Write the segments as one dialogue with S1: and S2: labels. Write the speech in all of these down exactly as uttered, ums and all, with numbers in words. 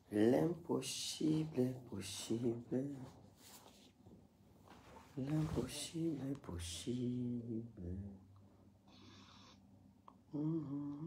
S1: L'impossible est possible. L'impossible est possible. Mmh.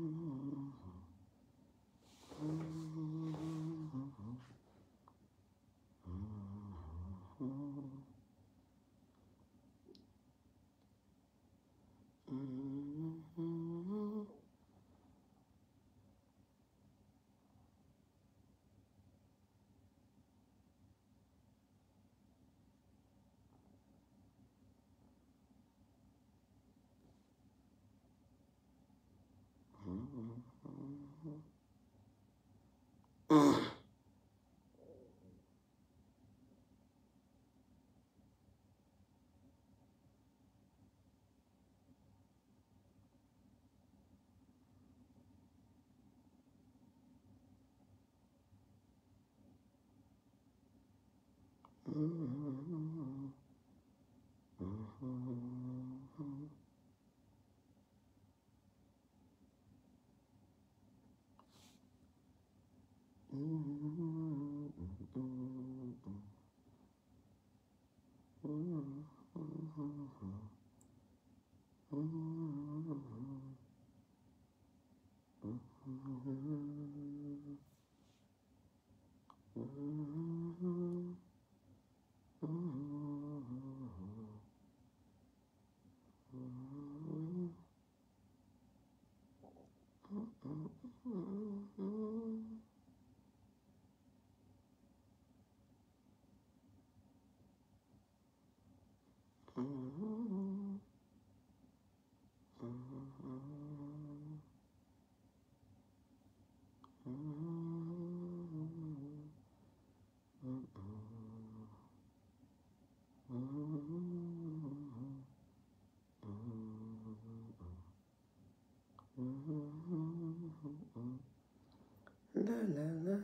S1: La la la.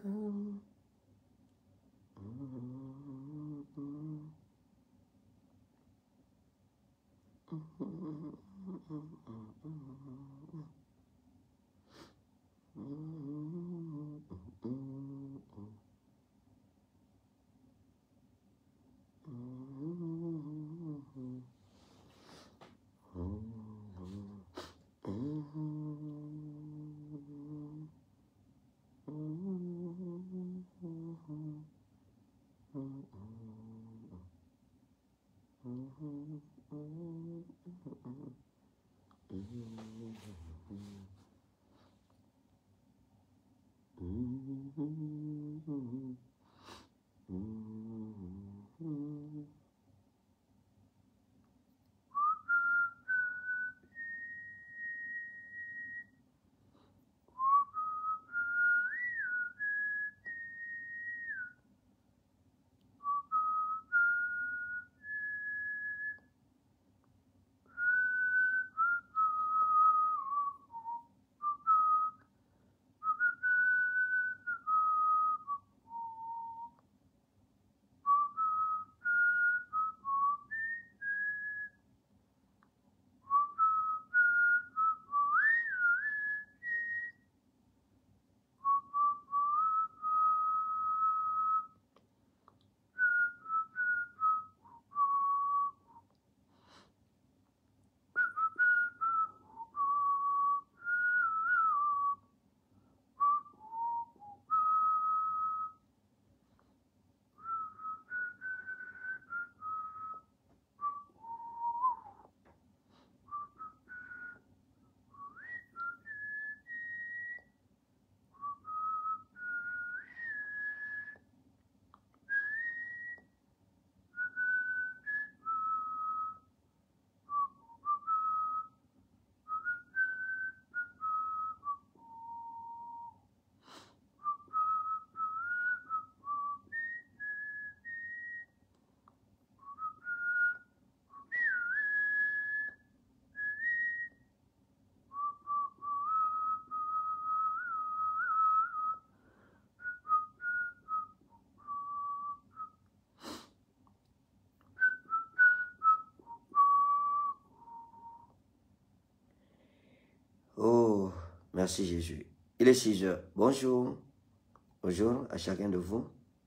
S1: Oh, merci Jésus. Il est six heures. Bonjour. Bonjour à chacun de vous.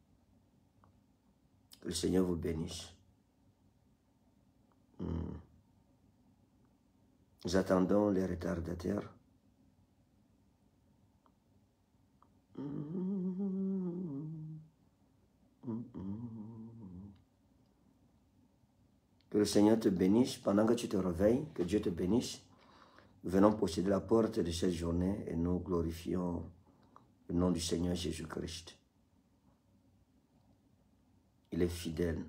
S1: Que le Seigneur vous bénisse. Hmm. Nous attendons les retardataires. Que le Seigneur te bénisse pendant que tu te réveilles, que Dieu te bénisse. Nous venons posséder la porte de cette journée et nous glorifions le nom du Seigneur Jésus-Christ. Il est fidèle.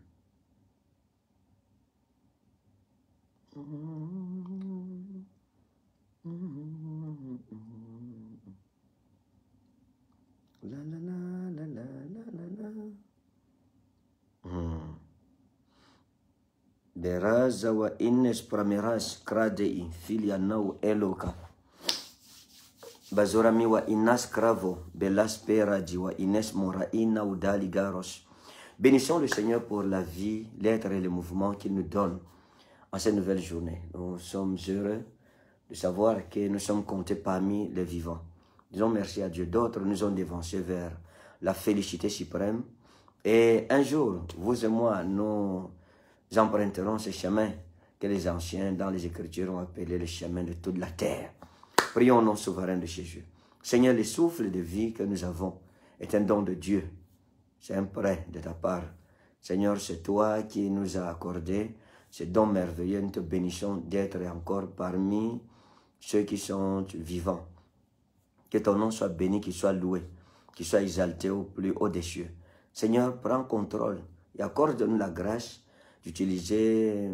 S1: La la la la la la la. Hmm. Beraza wa ines prameras krade filia nau eloka. Bazorami wa inas cravo belas peradi wa ines moraina udali garos. Bénissons le Seigneur pour la vie, l'être et le mouvement qu'il nous donne en cette nouvelle journée. Nous sommes heureux de savoir que nous sommes comptés parmi les vivants. Disons merci à Dieu. D'autres nous ont dévancés vers la félicité suprême. Et un jour, vous et moi, nous emprunterons ce chemin que les anciens dans les Écritures ont appelé le chemin de toute la terre. Prions au nom souverain de Jésus. Seigneur, le souffle de vie que nous avons est un don de Dieu. C'est un prêt de ta part. Seigneur, c'est toi qui nous as accordé ce don merveilleux. Nous te bénissons d'être encore parmi ceux qui sont vivants. Que ton nom soit béni, qu'il soit loué, qu'il soit exalté au plus haut des cieux. Seigneur, prends contrôle et accorde-nous la grâce d'utiliser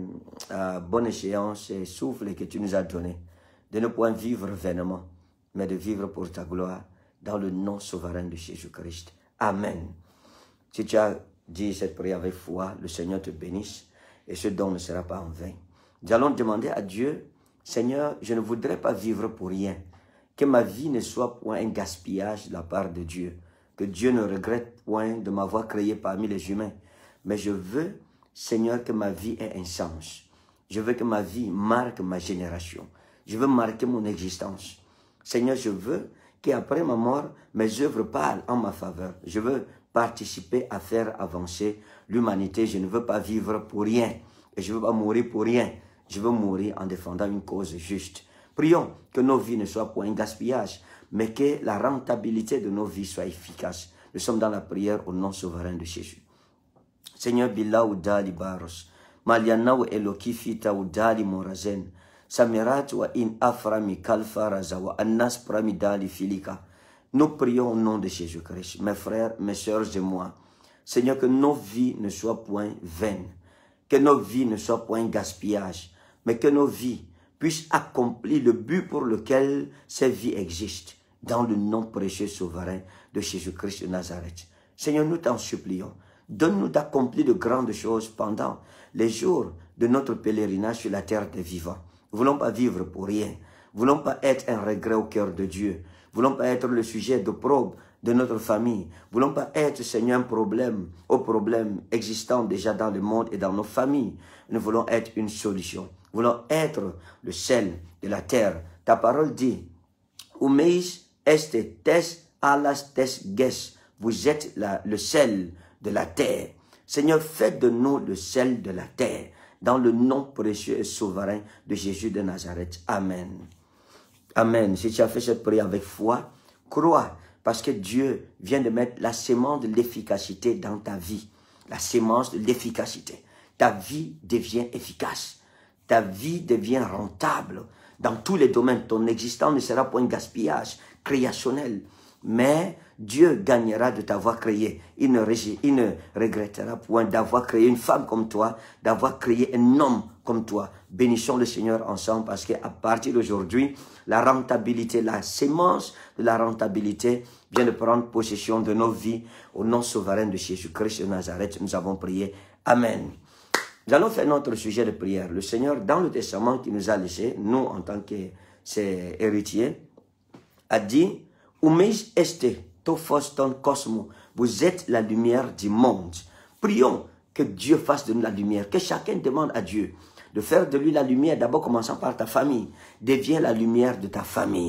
S1: à bonne échéance ce souffle que tu nous as donné, de ne point vivre vainement, mais de vivre pour ta gloire, dans le nom souverain de Jésus-Christ. Amen. Si tu as dit cette prière avec foi, le Seigneur te bénisse et ce don ne sera pas en vain. Nous allons demander à Dieu, Seigneur, je ne voudrais pas vivre pour rien, que ma vie ne soit point un gaspillage de la part de Dieu, que Dieu ne regrette point de m'avoir créé parmi les humains, mais je veux, Seigneur, que ma vie ait un sens. Je veux que ma vie marque ma génération. Je veux marquer mon existence. Seigneur, je veux qu'après ma mort, mes œuvres parlent en ma faveur. Je veux participer à faire avancer l'humanité. Je ne veux pas vivre pour rien. Et je ne veux pas mourir pour rien. Je veux mourir en défendant une cause juste. Prions que nos vies ne soient point un gaspillage, mais que la rentabilité de nos vies soit efficace. Nous sommes dans la prière au nom souverain de Jésus. Seigneur, Bila Udali Baros, Maliana ou Eloki Fita Udali Morazen, Samirat wa in Aframi Kalfaraza wa Annas Pramidali Filika. Nous prions au nom de Jésus-Christ, mes frères, mes sœurs et moi. Seigneur, que nos vies ne soient point vaines, que nos vies ne soient point gaspillage, mais que nos vies puissent accomplir le but pour lequel ces vies existent, dans le nom précieux souverain de Jésus-Christ de Nazareth. Seigneur, nous t'en supplions, donne-nous d'accomplir de grandes choses pendant les jours de notre pèlerinage sur la terre des vivants. Nous ne voulons pas vivre pour rien, nous ne voulons pas être un regret au cœur de Dieu, nous ne voulons pas être le sujet d'opprobre de notre famille, nous ne voulons pas être, Seigneur, un problème aux problèmes existants déjà dans le monde et dans nos familles. Nous voulons être une solution. Nous voulons être le sel de la terre. Ta parole dit, Umeis este tes alas tes ges. Vous êtes la, le sel de la terre. Seigneur, faites de nous le sel de la terre. Dans le nom précieux et souverain de Jésus de Nazareth. Amen. Amen. Si tu as fait cette prière avec foi, crois. Parce que Dieu vient de mettre la sémence de l'efficacité dans ta vie. La sémence de l'efficacité. Ta vie devient efficace. Ta vie devient rentable. Dans tous les domaines, ton existence ne sera pas un gaspillage créationnel. Mais Dieu gagnera de t'avoir créé. Il ne, il ne regrettera point d'avoir créé une femme comme toi, d'avoir créé un homme comme toi. Bénissons le Seigneur ensemble parce qu'à partir d'aujourd'hui, la rentabilité, la sémence de la rentabilité vient de prendre possession de nos vies. Au nom souverain de Jésus-Christ de Nazareth, nous avons prié. Amen. Nous allons faire notre sujet de prière. Le Seigneur, dans le testament qu'il nous a laissé, nous en tant que ses héritiers, a dit, Umeis este tofoston cosmo. Vous êtes la lumière du monde. Prions que Dieu fasse de nous la lumière. Que chacun demande à Dieu de faire de lui la lumière. D'abord commençant par ta famille. Deviens la lumière de ta famille.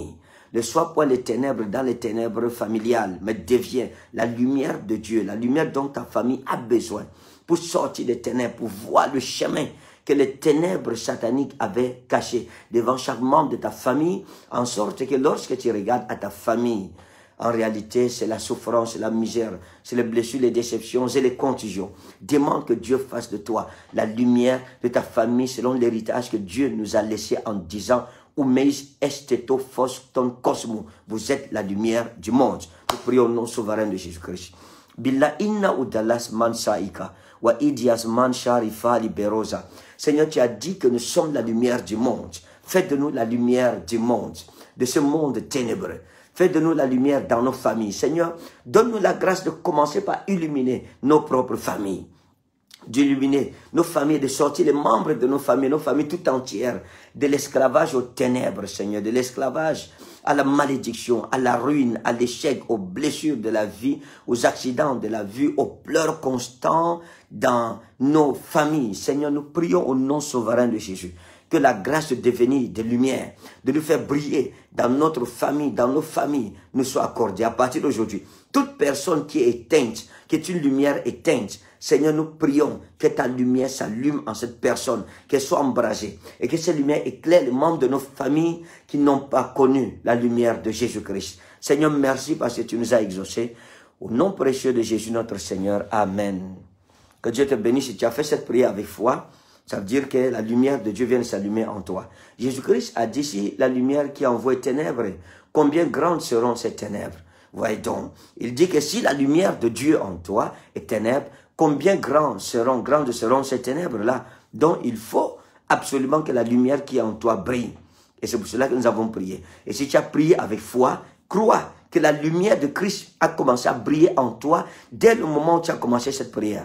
S1: Ne sois point les ténèbres dans les ténèbres familiales, mais deviens la lumière de Dieu, la lumière dont ta famille a besoin pour sortir des ténèbres, pour voir le chemin que les ténèbres sataniques avaient caché devant chaque membre de ta famille, en sorte que lorsque tu regardes à ta famille, en réalité, c'est la souffrance, la misère, c'est les blessures, les déceptions et les contusions. Demande que Dieu fasse de toi la lumière de ta famille selon l'héritage que Dieu nous a laissé en disant « Umeis esteto fos ton cosmo ». Vous êtes la lumière du monde. Nous prions au nom souverain de Jésus-Christ. Billa inna udalas man saika wa idias man sharifa liberosa. Seigneur, tu as dit que nous sommes la lumière du monde. Fais de nous la lumière du monde, de ce monde ténébreux. Fais de nous la lumière dans nos familles. Seigneur, donne-nous la grâce de commencer par illuminer nos propres familles. D'illuminer nos familles, de sortir les membres de nos familles, nos familles tout entières, de l'esclavage aux ténèbres, Seigneur, de l'esclavage à la malédiction, à la ruine, à l'échec, aux blessures de la vie, aux accidents de la vie, aux pleurs constants dans nos familles. Seigneur, nous prions au nom souverain de Jésus. Que la grâce de devenir des lumières, de nous faire briller dans notre famille, dans nos familles, nous soit accordée. À partir d'aujourd'hui, toute personne qui est éteinte, qui est une lumière éteinte, Seigneur, nous prions que ta lumière s'allume en cette personne, qu'elle soit embrasée, et que cette lumière éclaire les membres de nos familles qui n'ont pas connu la lumière de Jésus-Christ. Seigneur, merci parce que tu nous as exaucés. Au nom précieux de Jésus, notre Seigneur. Amen. Que Dieu te bénisse. Si tu as fait cette prière avec foi, ça veut dire que la lumière de Dieu vient de s'allumer en toi. Jésus-Christ a dit, si la lumière qui envoie ténèbres, combien grandes seront ces ténèbres? Voyez donc, il dit que si la lumière de Dieu en toi est ténèbres, combien grandes seront, grandes seront ces ténèbres-là? Donc il faut absolument que la lumière qui est en toi brille. Et c'est pour cela que nous avons prié. Et si tu as prié avec foi, crois que la lumière de Christ a commencé à briller en toi dès le moment où tu as commencé cette prière.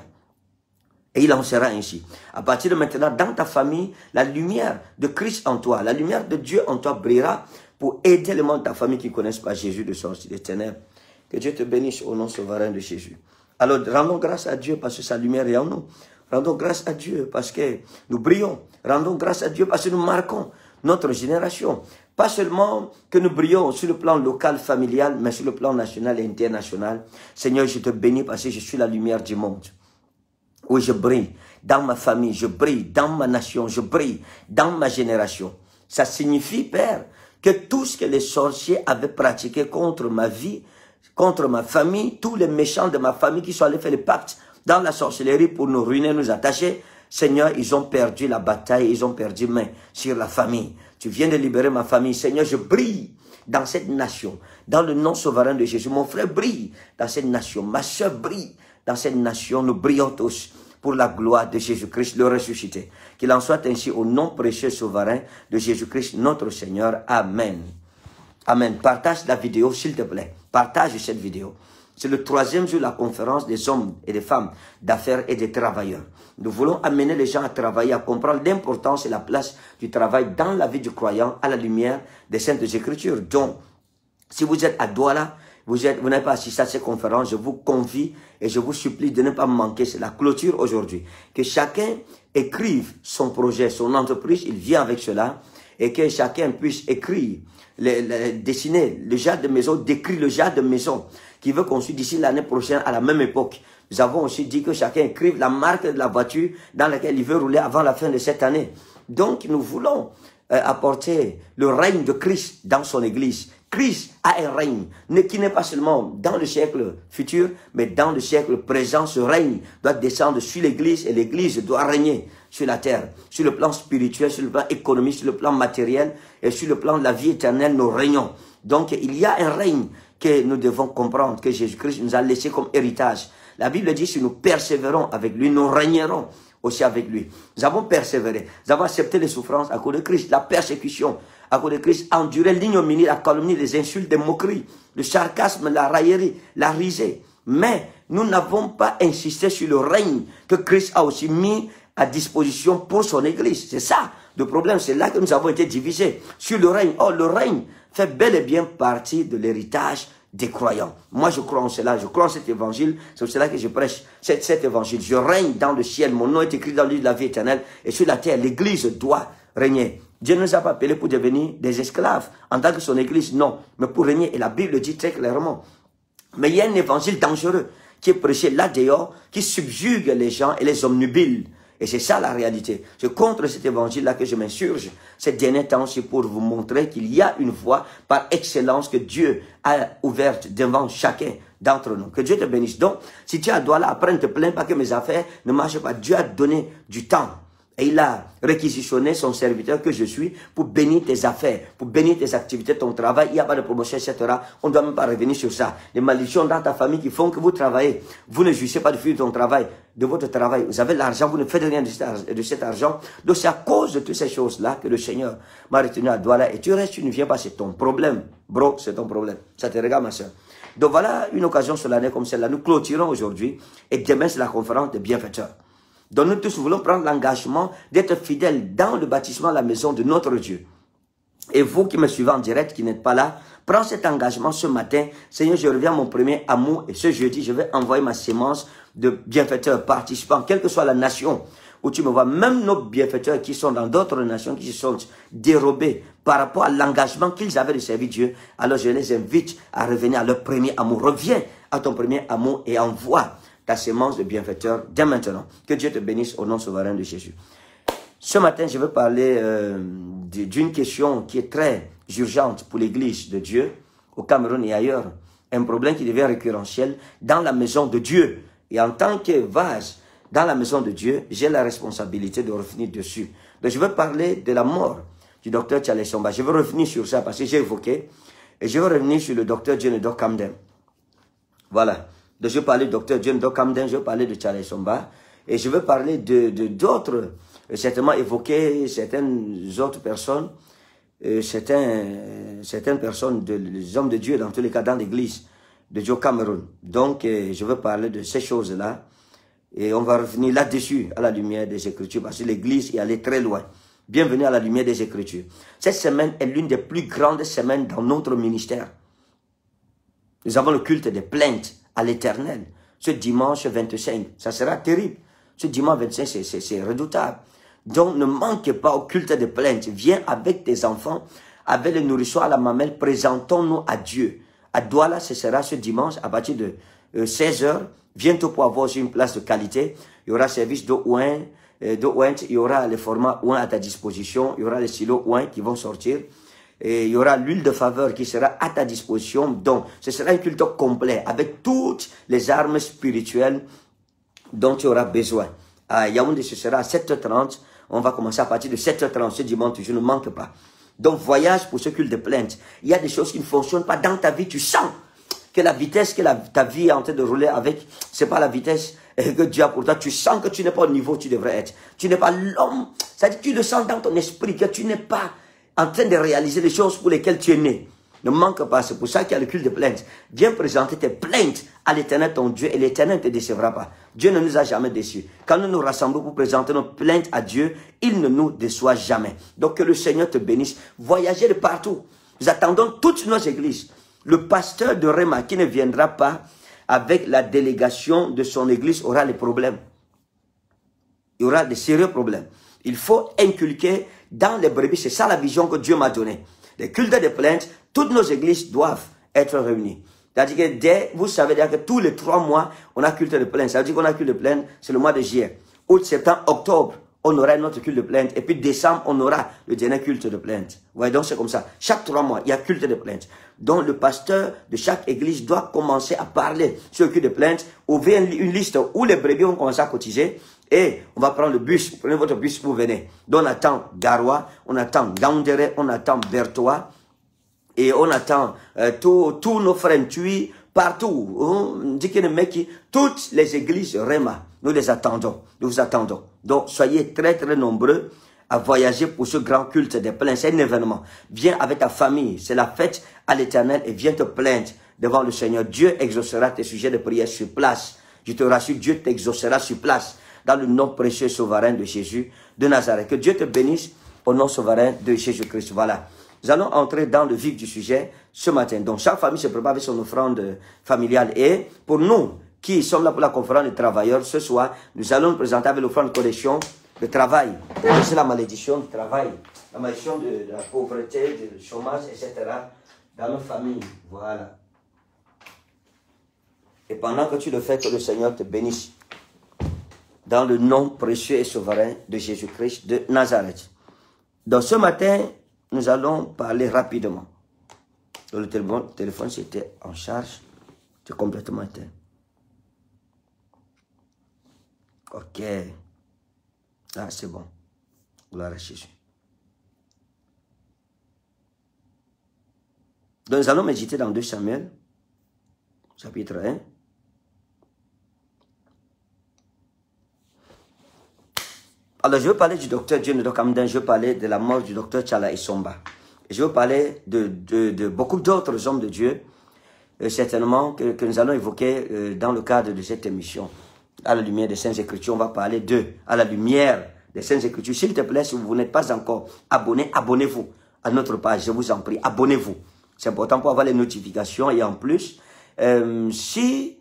S1: Et il en sera ainsi. À partir de maintenant, dans ta famille, la lumière de Christ en toi, la lumière de Dieu en toi brillera pour aider les membres de ta famille qui ne connaissent pas Jésus de sortir des ténèbres. Que Dieu te bénisse au nom souverain de Jésus. Alors, rendons grâce à Dieu parce que sa lumière est en nous. Rendons grâce à Dieu parce que nous brillons. Rendons grâce à Dieu parce que nous marquons notre génération. Pas seulement que nous brillons sur le plan local, familial, mais sur le plan national et international. Seigneur, je te bénis parce que je suis la lumière du monde. Oui, je brille dans ma famille, je brille dans ma nation, je brille dans ma génération. Ça signifie, Père, que tout ce que les sorciers avaient pratiqué contre ma vie, contre ma famille, tous les méchants de ma famille qui sont allés faire le pacte dans la sorcellerie pour nous ruiner, nous attacher, Seigneur, ils ont perdu la bataille, ils ont perdu main sur la famille. Tu viens de libérer ma famille. Seigneur, je brille dans cette nation, dans le nom souverain de Jésus. Mon frère brille dans cette nation, ma soeur brille dans cette nation. Nous brillons tous pour la gloire de Jésus-Christ, le ressuscité. Qu'il en soit ainsi au nom précieux souverain de Jésus-Christ, notre Seigneur. Amen. Amen. Partage la vidéo, s'il te plaît. Partage cette vidéo. C'est le troisième jour de la conférence des hommes et des femmes d'affaires et des travailleurs. Nous voulons amener les gens à travailler, à comprendre l'importance et la place du travail dans la vie du croyant à la lumière des Saintes Écritures. Donc, si vous êtes à Douala, vous êtes, vous n'avez pas assisté à ces conférences, je vous convie et je vous supplie de ne pas manquer. C'est la clôture aujourd'hui. Que chacun écrive son projet, son entreprise, il vient avec cela. Et que chacun puisse écrire, le, le, dessiner le genre de maison, décrire le genre de maison qui veut construire d'ici l'année prochaine à la même époque. Nous avons aussi dit que chacun écrive la marque de la voiture dans laquelle il veut rouler avant la fin de cette année. Donc nous voulons euh, apporter le règne de Christ dans son église. Christ a un règne qui n'est pas seulement dans le siècle futur, mais dans le siècle présent. Ce règne doit descendre sur l'église et l'église doit régner sur la terre, sur le plan spirituel, sur le plan économique, sur le plan matériel et sur le plan de la vie éternelle, nous régnons. Donc il y a un règne que nous devons comprendre, que Jésus-Christ nous a laissé comme héritage. La Bible dit, si nous persévérons avec lui, nous régnerons aussi avec lui. Nous avons persévéré, nous avons accepté les souffrances à cause de Christ, la persécution à cause de Christ, enduré l'ignominie, la calomnie, les insultes, les moqueries, le sarcasme, la raillerie, la risée. Mais nous n'avons pas insisté sur le règne que Christ a aussi mis à disposition pour son église. C'est ça le problème, c'est là que nous avons été divisés sur le règne. Oh, le règne fait bel et bien partie de l'héritage des croyants. Moi, je crois en cela, je crois en cet évangile, c'est pour cela que je prêche cet, cet évangile. Je règne dans le ciel, mon nom est écrit dans le livre de la vie éternelle, et sur la terre, l'église doit régner. Dieu ne nous a pas appelés pour devenir des esclaves en tant que son église, non, mais pour régner. Et la Bible le dit très clairement. Mais il y a un évangile dangereux qui est prêché là dehors, qui subjugue les gens et les omnubile. Et c'est ça la réalité. C'est contre cet évangile-là que je m'insurge ces derniers temps aussi pour vous montrer qu'il y a une voie par excellence que Dieu a ouverte devant chacun d'entre nous. Que Dieu te bénisse. Donc, si tu as Douala, après ne te plains pas que mes affaires ne marchent pas. Dieu a donné du temps. Et il a réquisitionné son serviteur que je suis pour bénir tes affaires, pour bénir tes activités, ton travail. Il n'y a pas de promotion, et cetera. On ne doit même pas revenir sur ça. Les malédictions dans ta famille qui font que vous travaillez. Vous ne jouissez pas du fruit de ton travail, de votre travail. Vous avez l'argent, vous ne faites rien de cet argent. Donc c'est à cause de toutes ces choses-là que le Seigneur m'a retenu à Douala. Et tu restes, tu ne viens pas, c'est ton problème. Bro, c'est ton problème. Ça te regarde, ma soeur. Donc voilà une occasion solennelle comme celle-là. Nous clôturons aujourd'hui. Et demain, c'est la conférence des bienfaiteurs. Donc nous tous voulons prendre l'engagement d'être fidèles dans le bâtiment de la maison de notre Dieu. Et vous qui me suivez en direct, qui n'êtes pas là, prends cet engagement ce matin. Seigneur, je reviens à mon premier amour et ce jeudi, je vais envoyer ma sémence de bienfaiteurs participants, quelle que soit la nation où tu me vois, même nos bienfaiteurs qui sont dans d'autres nations, qui se sont dérobés par rapport à l'engagement qu'ils avaient de servir Dieu. Alors je les invite à revenir à leur premier amour. Reviens à ton premier amour et envoie ta sémence de bienfaiteur dès maintenant. Que Dieu te bénisse au nom souverain de Jésus. Ce matin, je veux parler euh, d'une question qui est très urgente pour l'Église de Dieu, au Cameroun et ailleurs. Un problème qui devient récurrentiel dans la maison de Dieu. Et en tant que vase dans la maison de Dieu, j'ai la responsabilité de revenir dessus. Donc je veux parler de la mort du docteur Charles Somba. Je veux revenir sur ça parce que j'ai évoqué. Et je veux revenir sur le docteur John Edok Camden. Voilà. Donc, je vais parler du docteur John Edok Camden, je vais parler de Charles Somba. Et je vais parler de d'autres, euh, certainement évoquer certaines autres personnes, euh, certains, euh, certaines personnes, de, les hommes de Dieu, dans tous les cas, dans l'église de Dieu au Cameroun. Donc, euh, je vais parler de ces choses-là. Et on va revenir là-dessus, à la lumière des Écritures, parce que l'église est allée très loin. Bienvenue à la lumière des Écritures. Cette semaine est l'une des plus grandes semaines dans notre ministère. Nous avons le culte des plaintes à l'Éternel. Ce dimanche vingt-cinq, ça sera terrible. Ce dimanche vingt-cinq, c'est redoutable. Donc, ne manquez pas au culte des plaintes. Viens avec tes enfants, avec le nourrisson à la mamelle, présentons-nous à Dieu. À Douala, ce sera ce dimanche à partir de euh, seize heures. Viens-toi pour avoir aussi une place de qualité. Il y aura service d'eau ouin, euh, d'eau ouin, il y aura les formats ouin à ta disposition, il y aura les silos ouin qui vont sortir. Et il y aura l'huile de faveur qui sera à ta disposition. Donc, ce sera un culte complet avec toutes les armes spirituelles dont tu auras besoin. À Yaoundé, ce sera à sept heures trente. On va commencer à partir de sept heures trente ce dimanche. Je ne manque pas. Donc, voyage pour ce culte de plainte. Il y a des choses qui ne fonctionnent pas dans ta vie. Tu sens que la vitesse que la, ta vie est en train de rouler avec, c'est pas la vitesse que Dieu a pour toi. Tu sens que tu n'es pas au niveau où tu devrais être. Tu n'es pas l'homme. C'est-à-dire que tu le sens dans ton esprit que tu n'es pas en train de réaliser les choses pour lesquelles tu es né. Ne manque pas, c'est pour ça qu'il y a le culte de plainte. Viens présenter tes plaintes à l'Éternel ton Dieu et l'Éternel ne te décevra pas. Dieu ne nous a jamais déçus. Quand nous nous rassemblons pour présenter nos plaintes à Dieu, il ne nous déçoit jamais. Donc que le Seigneur te bénisse. Voyagez de partout. Nous attendons toutes nos églises. Le pasteur de Réma qui ne viendra pas avec la délégation de son église aura des problèmes. Il y aura des sérieux problèmes. Il faut inculquer dans les brebis, c'est ça la vision que Dieu m'a donnée. Les cultes de plaintes, toutes nos églises doivent être réunies. C'est-à-dire que dès, vous savez déjà que tous les trois mois, on a culte de plainte. Ça veut dire qu'on a culte de plainte, c'est le mois de juillet. Août, septembre, octobre, on aura notre culte de plainte. Et puis décembre, on aura le dernier culte de plainte. Vous voyez, donc c'est comme ça. Chaque trois mois, il y a culte de plainte. Donc le pasteur de chaque église doit commencer à parler sur le culte de plainte, ouvrir une liste où les brebis vont commencer à cotiser. Et on va prendre le bus, prenez votre bus, vous venez. Donc on attend Garoua, on attend Gaoundéré, on attend Bertois, et on attend euh, tous nos frères Tui, partout. On dit que les mecs, toutes les églises Réma, nous les attendons, nous vous attendons. Donc soyez très très nombreux à voyager pour ce grand culte des plaintes. C'est un événement. Viens avec ta famille, c'est la fête à l'Éternel et viens te plaindre devant le Seigneur. Dieu exaucera tes sujets de prière sur place. Je te rassure, Dieu t'exaucera sur place. Dans le nom précieux souverain de Jésus de Nazareth. Que Dieu te bénisse au nom souverain de Jésus-Christ. Voilà. Nous allons entrer dans le vif du sujet ce matin. Donc, chaque famille se prépare avec son offrande familiale. Et pour nous qui sommes là pour la conférence des travailleurs, ce soir, nous allons nous présenter avec l'offrande collection le travail. C'est la malédiction du travail, la malédiction de, de la pauvreté, du chômage, et cetera. Dans nos familles, voilà. Et pendant que tu le fais, que le Seigneur te bénisse. Dans le nom précieux et souverain de Jésus-Christ de Nazareth. Donc ce matin, nous allons parler rapidement. Le téléphone, téléphone c'était en charge, c'est complètement éteint. Ok. Ah, c'est bon. Gloire à Jésus. Donc nous allons méditer dans deux Samuel, chapitre un. Alors, je veux parler du docteur Dieunedor Kamden, je veux parler de la mort du docteur Tchala Essomba. Je veux parler de, de, de beaucoup d'autres hommes de Dieu, euh, certainement, que, que nous allons évoquer euh, dans le cadre de cette émission. À la lumière des Saintes Écritures, on va parler d'eux, à la lumière des Saintes Écritures. S'il te plaît, si vous n'êtes pas encore abonné, abonnez-vous à notre page, je vous en prie, abonnez-vous. C'est important pour avoir les notifications et en plus, euh, si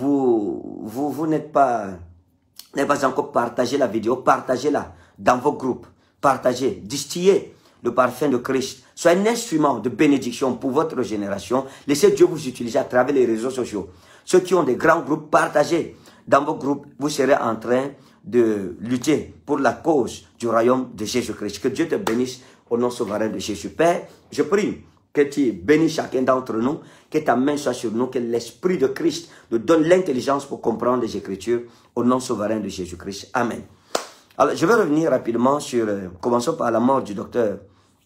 S1: vous, vous, vous n'êtes pas... n'avez pas encore partagé la vidéo, partagez-la dans vos groupes. Partagez, distillez le parfum de Christ. Soyez un instrument de bénédiction pour votre génération. Laissez Dieu vous utiliser à travers les réseaux sociaux. Ceux qui ont des grands groupes, partagez dans vos groupes. Vous serez en train de lutter pour la cause du royaume de Jésus-Christ. Que Dieu te bénisse au nom souverain de Jésus. Père, je prie que tu bénisses chacun d'entre nous, que ta main soit sur nous, que l'Esprit de Christ nous donne l'intelligence pour comprendre les Écritures au nom souverain de Jésus-Christ. Amen. Alors, je vais revenir rapidement sur, euh, commençons par la mort du docteur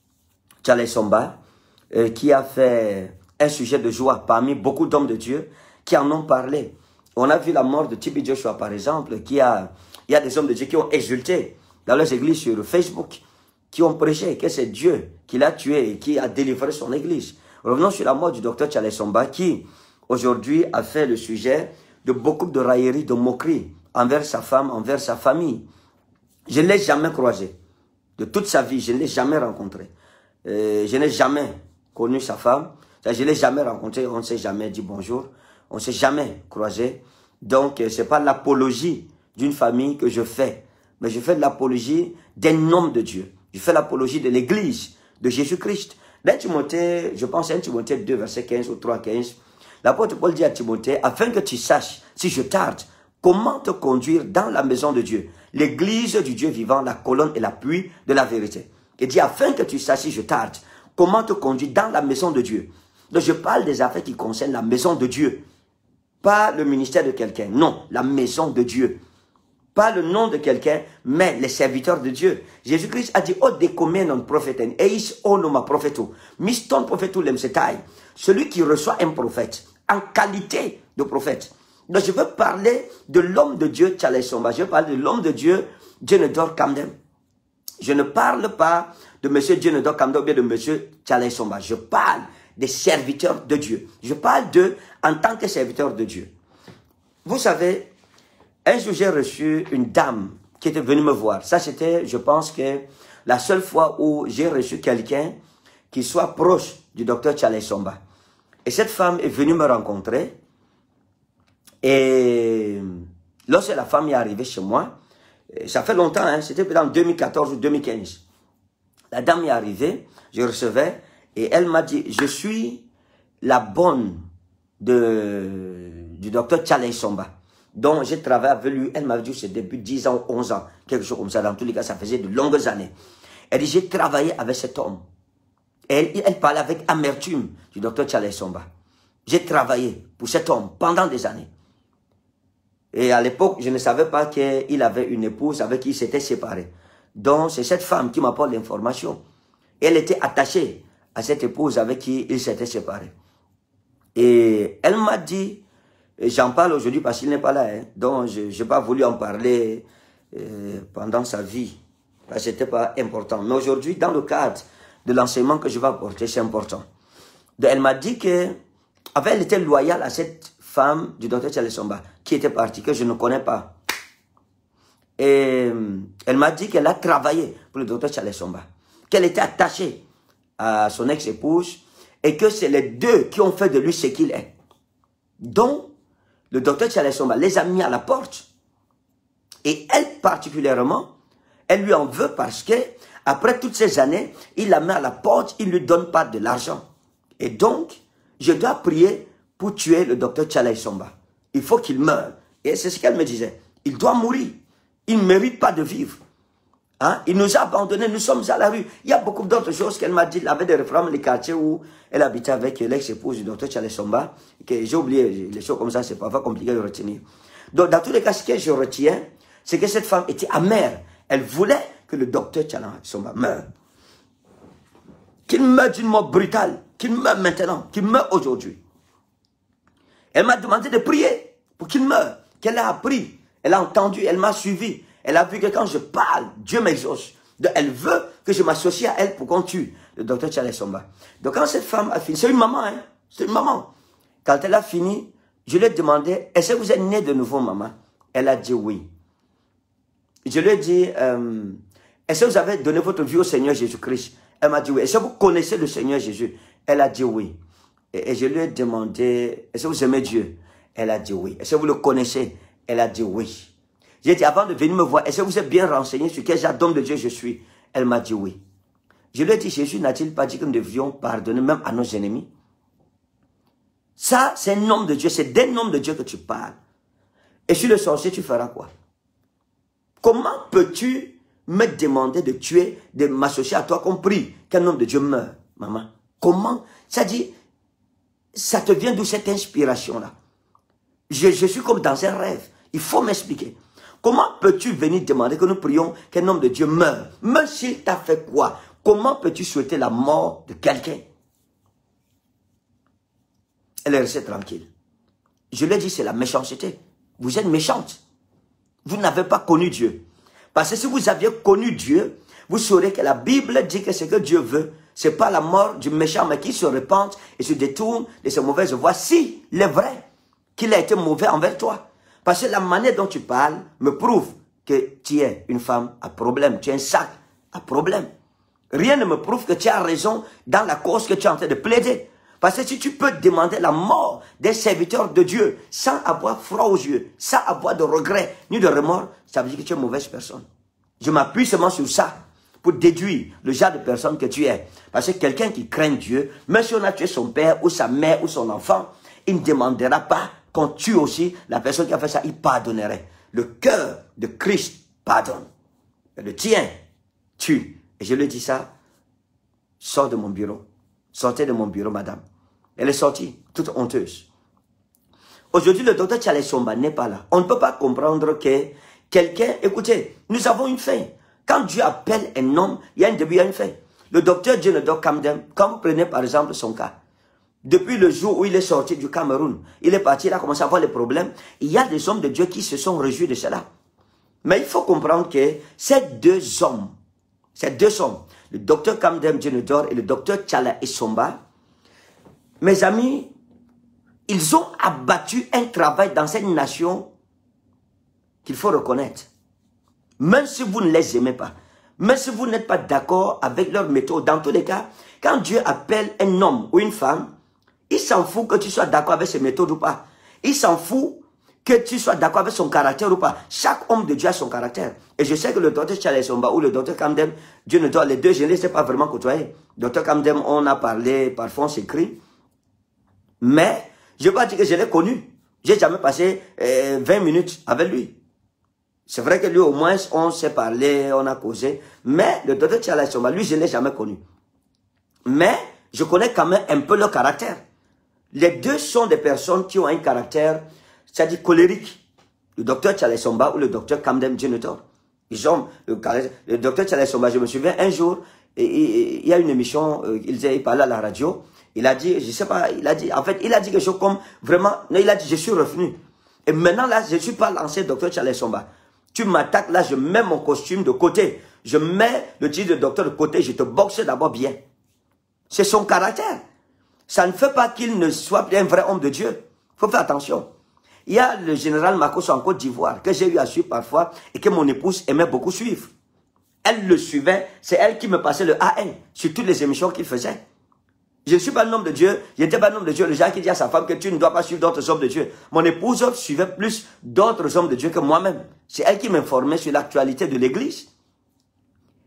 S1: Tchala Essomba, euh, qui a fait un sujet de joie parmi beaucoup d'hommes de Dieu qui en ont parlé. On a vu la mort de T B Joshua, par exemple, qui a, il y a des hommes de Dieu qui ont exulté dans leurs églises sur Facebook, qui ont prêché que c'est Dieu qui l'a tué et qui a délivré son église. Revenons sur la mort du docteur Tchala Essomba, qui aujourd'hui a fait le sujet de beaucoup de railleries, de moqueries envers sa femme, envers sa famille. Je ne l'ai jamais croisé. De toute sa vie, je ne l'ai jamais rencontré. Euh, je n'ai jamais connu sa femme. Je ne l'ai jamais rencontré, on ne s'est jamais dit bonjour. On ne s'est jamais croisé. Donc, ce n'est pas l'apologie d'une famille que je fais. Mais je fais de l'apologie d'un homme de Dieu. Je fais l'apologie de l'église de Jésus-Christ. Dans Timothée, je pense à Timothée deux, verset quinze ou trois, quinze, l'apôtre Paul dit à Timothée, afin que tu saches, si je tarde, comment te conduire dans la maison de Dieu, l'église du Dieu vivant, la colonne et l'appui de la vérité. Il dit, afin que tu saches, si je tarde, comment te conduire dans la maison de Dieu. Donc je parle des affaires qui concernent la maison de Dieu. Pas le ministère de quelqu'un, non, la maison de Dieu. Pas le nom de quelqu'un, mais les serviteurs de Dieu. Jésus-Christ a dit, oh, décommen non prophète, eis onoma prophéto, miston prophéto lemsetai. Celui qui reçoit un prophète, en qualité de prophète. Donc je veux parler de l'homme de Dieu, Tchala Essomba. Je veux parler de l'homme de Dieu, Dieunedor Kamden. Je ne parle pas de M. Dieunedor Kamden ou bien de M. Tchala Essomba. Je parle des serviteurs de Dieu. Je parle d'eux en tant que serviteurs de Dieu. Vous savez, un jour, j'ai reçu une dame qui était venue me voir. Ça, c'était, je pense que la seule fois où j'ai reçu quelqu'un qui soit proche du docteur Tchala Essomba. Et cette femme est venue me rencontrer. Et lorsque la femme est arrivée chez moi, ça fait longtemps, hein, c'était en deux mille quatorze ou deux mille quinze. La dame est arrivée, je recevais, et elle m'a dit, je suis la bonne de, du docteur Tchala Essomba. Donc, j'ai travaillé avec lui. Elle m'avait dit, c'est depuis dix ans, onze ans, quelque chose comme ça. Dans tous les cas, ça faisait de longues années. Elle dit, j'ai travaillé avec cet homme. Et elle, elle parlait avec amertume du docteur Tchala Essomba. J'ai travaillé pour cet homme pendant des années. Et à l'époque, je ne savais pas qu'il avait une épouse avec qui il s'était séparé. Donc, c'est cette femme qui m'apporte l'information. Elle était attachée à cette épouse avec qui il s'était séparé. Et elle m'a dit, j'en parle aujourd'hui parce qu'il n'est pas là, hein. Donc je n'ai pas voulu en parler euh, pendant sa vie, parce que ce n'était pas important. Mais aujourd'hui, dans le cadre de l'enseignement que je vais apporter, c'est important. Donc, elle m'a dit qu'elle était loyale à cette femme du docteur Tchala Essomba, qui était partie, que je ne connais pas. Et elle m'a dit qu'elle a travaillé pour le docteur Tchala Essomba, qu'elle était attachée à son ex-épouse, et que c'est les deux qui ont fait de lui ce qu'il est. Donc, le docteur Tchala Essomba les a mis à la porte. Et elle, particulièrement, Elle lui en veut parce que, après toutes ces années, il la met à la porte, il ne lui donne pas de l'argent. Et donc, je dois prier pour tuer le docteur Tchalaï Somba. Il faut qu'il meure. Et c'est ce qu'elle me disait. Il doit mourir. Il ne mérite pas de vivre. Hein? Il nous a abandonnés, nous sommes à la rue. Il y a beaucoup d'autres choses qu'elle m'a dit. Elle avait des référents, les quartiers où elle habitait avec l'ex-épouse du docteur Tchalaï Somba. J'ai oublié, les choses comme ça, c'est parfois compliqué de retenir. Donc, dans tous les cas, ce que je retiens, c'est que cette femme était amère. Elle voulait que le docteur Tchalaï Somba meure. Qu'il meure d'une mort brutale. Qu'il meure maintenant. Qu'il meure aujourd'hui. Elle m'a demandé de prier pour qu'il meure. Qu'elle a appris. Elle a entendu. Elle m'a suivi. Elle a vu que quand je parle, Dieu m'exauce. Elle veut que je m'associe à elle pour qu'on tue le docteur Tchalaï Somba. Donc quand cette femme a fini, c'est une maman, hein, c'est une maman. Quand elle a fini, je lui ai demandé, est-ce que vous êtes née de nouveau, maman? Elle a dit oui. Je lui ai dit, euh, est-ce que vous avez donné votre vie au Seigneur Jésus-Christ? Elle m'a dit oui. Est-ce que vous connaissez le Seigneur Jésus? Elle a dit oui. Et, et je lui ai demandé, est-ce que vous aimez Dieu? Elle a dit oui. Est-ce que vous le connaissez? Elle a dit oui. J'ai dit, avant de venir me voir, est-ce que vous êtes bien renseigné sur quel genre d'homme de Dieu je suis? Elle m'a dit oui. Je lui ai dit, Jésus n'a-t-il pas dit que nous devions pardonner même à nos ennemis? Ça, c'est un homme de Dieu, c'est d'un homme de Dieu que tu parles. Et sur le sorcier, tu feras quoi? Comment peux-tu me demander de tuer, de m'associer à toi, compris qu'un homme de Dieu meurt, maman? Comment? Ça dit, ça te vient d'où cette inspiration-là? Je, je suis comme dans un rêve. Il faut m'expliquer. Comment peux-tu venir demander que nous prions qu'un homme de Dieu meure? Même s'il t'a fait quoi? Comment peux-tu souhaiter la mort de quelqu'un? Elle est restée tranquille. Je lui ai dit, c'est la méchanceté. Vous êtes méchante. Vous n'avez pas connu Dieu. Parce que si vous aviez connu Dieu, vous saurez que la Bible dit que ce que Dieu veut, ce n'est pas la mort du méchant, mais qu'il se repente et se détourne de ses mauvaises voies. Si, il est vrai qu'il a été mauvais envers toi. Parce que la manière dont tu parles me prouve que tu es une femme à problème, tu es un sac à problème. Rien ne me prouve que tu as raison dans la cause que tu es en train de plaider. Parce que si tu peux demander la mort des serviteurs de Dieu sans avoir froid aux yeux, sans avoir de regrets ni de remords, ça veut dire que tu es une mauvaise personne. Je m'appuie seulement sur ça pour déduire le genre de personne que tu es. Parce que quelqu'un qui craint Dieu, même si on a tué son père ou sa mère ou son enfant, il ne demandera pas qu'on tue aussi la personne qui a fait ça, il pardonnerait. Le cœur de Christ pardonne. Et le tien tue. Et je lui ai dit ça, sors de mon bureau. Sortez de mon bureau, madame. Elle est sortie, toute honteuse. Aujourd'hui, le docteur Tchalaï Somba n'est pas là. On ne peut pas comprendre que quelqu'un... Écoutez, nous avons une fin. Quand Dieu appelle un homme, il y a un début, il y a une fin. Le docteur Djenedor Kamdem, quand vous prenez par exemple son cas, depuis le jour où il est sorti du Cameroun, il est parti, il a commencé à avoir les problèmes. Il y a des hommes de Dieu qui se sont réjouis de cela. Mais il faut comprendre que ces deux hommes, ces deux hommes, le docteur Kamdem Djenedor et le docteur Tchalaï Somba, mes amis, ils ont abattu un travail dans cette nation qu'il faut reconnaître. Même si vous ne les aimez pas, même si vous n'êtes pas d'accord avec leur méthode, dans tous les cas, quand Dieu appelle un homme ou une femme, il s'en fout que tu sois d'accord avec ses méthodes ou pas. Il s'en fout que tu sois d'accord avec son caractère ou pas. Chaque homme de Dieu a son caractère. Et je sais que le docteur Tchalaï Somba ou le docteur Kamdem, Dieu ne doit, les deux, je ne les ai pas vraiment côtoyés. Docteur Kamdem, on a parlé, parfois on s'écrit. Mais, je ne veux pas dire que je l'ai connu. J'ai jamais passé euh, vingt minutes avec lui. C'est vrai que lui, au moins, on s'est parlé, on a causé. Mais le docteur Tchalaï Somba, lui, je ne l'ai jamais connu. Mais, je connais quand même un peu leur caractère. Les deux sont des personnes qui ont un caractère, c'est-à-dire colérique. Le docteur Tchalaï Somba ou le docteur Kamdem Djenedor. Ils ont, le, le docteur Tchalaï Somba, je me souviens, un jour, et, et, il y a une émission, euh, il, il parlait à la radio, il a dit, je sais pas, il a dit, en fait, il a dit quelque chose comme, vraiment, non, il a dit, je suis revenu. Et maintenant, là, je ne suis pas lancé docteur Tchalaï Somba. Tu m'attaques, là, je mets mon costume de côté. Je mets le titre de docteur de côté, je te boxe d'abord bien. C'est son caractère. Ça ne fait pas qu'il ne soit un vrai homme de Dieu. Il faut faire attention. Il y a le général Makos en Côte d'Ivoire, que j'ai eu à suivre parfois, et que mon épouse aimait beaucoup suivre. Elle le suivait, c'est elle qui me passait le A N sur toutes les émissions qu'il faisait. Je ne suis pas un homme de Dieu, je n'étais pas un homme de Dieu, le genre qui dit à sa femme que tu ne dois pas suivre d'autres hommes de Dieu. Mon épouse suivait plus d'autres hommes de Dieu que moi-même. C'est elle qui m'informait sur l'actualité de l'église.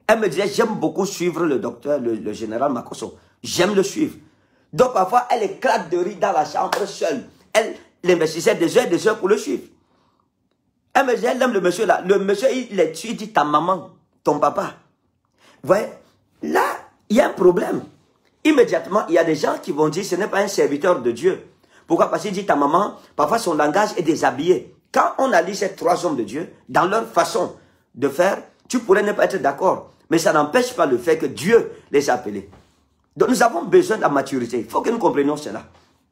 S1: Elle me disait, j'aime beaucoup suivre le docteur, le, le général Makosso. J'aime le suivre. Donc parfois, elle éclate de rire dans la chambre seule. Elle l'investissait des heures et des heures pour le suivre. Elle me disait, elle aime le monsieur là. Le monsieur, il est dessus, il dit, ta maman, ton papa. Vous voyez, là, il y a un problème. Immédiatement, il y a des gens qui vont dire, ce n'est pas un serviteur de Dieu. Pourquoi? Parce qu'il dit, ta maman, parfois son langage est déshabillé. Quand on a lu ces trois hommes de Dieu, dans leur façon de faire, tu pourrais ne pas être d'accord. Mais ça n'empêche pas le fait que Dieu les a appelés. Donc nous avons besoin de la maturité. Il faut que nous comprenions cela.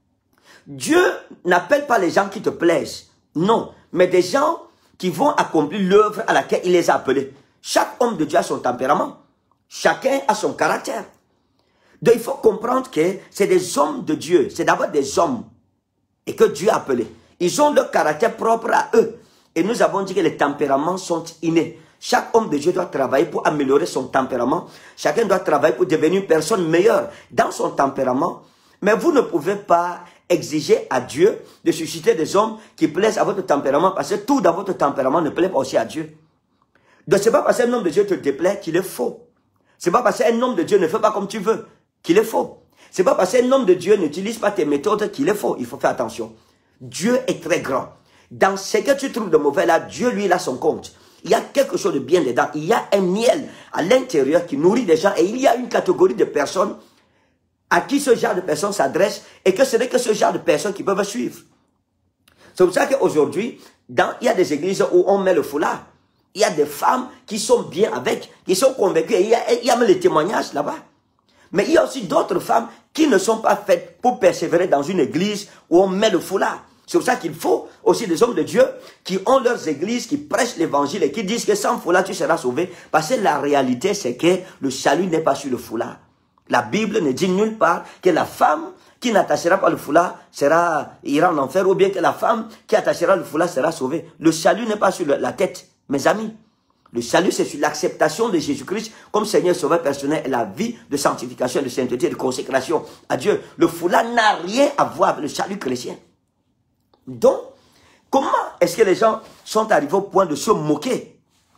S1: Dieu n'appelle pas les gens qui te plaisent. Non, mais des gens qui vont accomplir l'œuvre à laquelle il les a appelés. Chaque homme de Dieu a son tempérament. Chacun a son caractère. Donc il faut comprendre que c'est des hommes de Dieu. C'est d'abord des hommes. Et que Dieu a appelés. Ils ont leur caractère propre à eux. Et nous avons dit que les tempéraments sont innés. Chaque homme de Dieu doit travailler pour améliorer son tempérament. Chacun doit travailler pour devenir une personne meilleure dans son tempérament. Mais vous ne pouvez pas exiger à Dieu de susciter des hommes qui plaisent à votre tempérament parce que tout dans votre tempérament ne plaît pas aussi à Dieu. Donc ce n'est pas parce qu'un homme de Dieu te déplaît qu'il est faux. Ce n'est pas parce qu'un homme de Dieu ne fait pas comme tu veux qu'il est faux. Ce n'est pas parce qu'un homme de Dieu n'utilise pas tes méthodes qu'il est faux. Il faut faire attention. Dieu est très grand. Dans ce que tu trouves de mauvais là, Dieu lui il a son compte. Il y a quelque chose de bien dedans. Il y a un miel à l'intérieur qui nourrit des gens. Et il y a une catégorie de personnes à qui ce genre de personnes s'adresse. Et que ce n'est que ce genre de personnes qui peuvent suivre. C'est pour ça qu'aujourd'hui, il y a des églises où on met le foulard. Il y a des femmes qui sont bien avec, qui sont convaincues. Et il y a, il y a même les témoignages là-bas. Mais il y a aussi d'autres femmes qui ne sont pas faites pour persévérer dans une église où on met le foulard. C'est pour ça qu'il faut aussi des hommes de Dieu qui ont leurs églises, qui prêchent l'évangile et qui disent que sans foulard tu seras sauvé. Parce que la réalité c'est que le salut n'est pas sur le foulard. La Bible ne dit nulle part que la femme qui n'attachera pas le foulard sera, ira en enfer, ou bien que la femme qui attachera le foulard sera sauvée. Le salut n'est pas sur la tête, mes amis. Le salut, c'est sur l'acceptation de Jésus-Christ comme Seigneur Sauveur personnel et la vie de sanctification, de sainteté, de consécration à Dieu. Le foulard n'a rien à voir avec le salut chrétien. Donc, comment est-ce que les gens sont arrivés au point de se moquer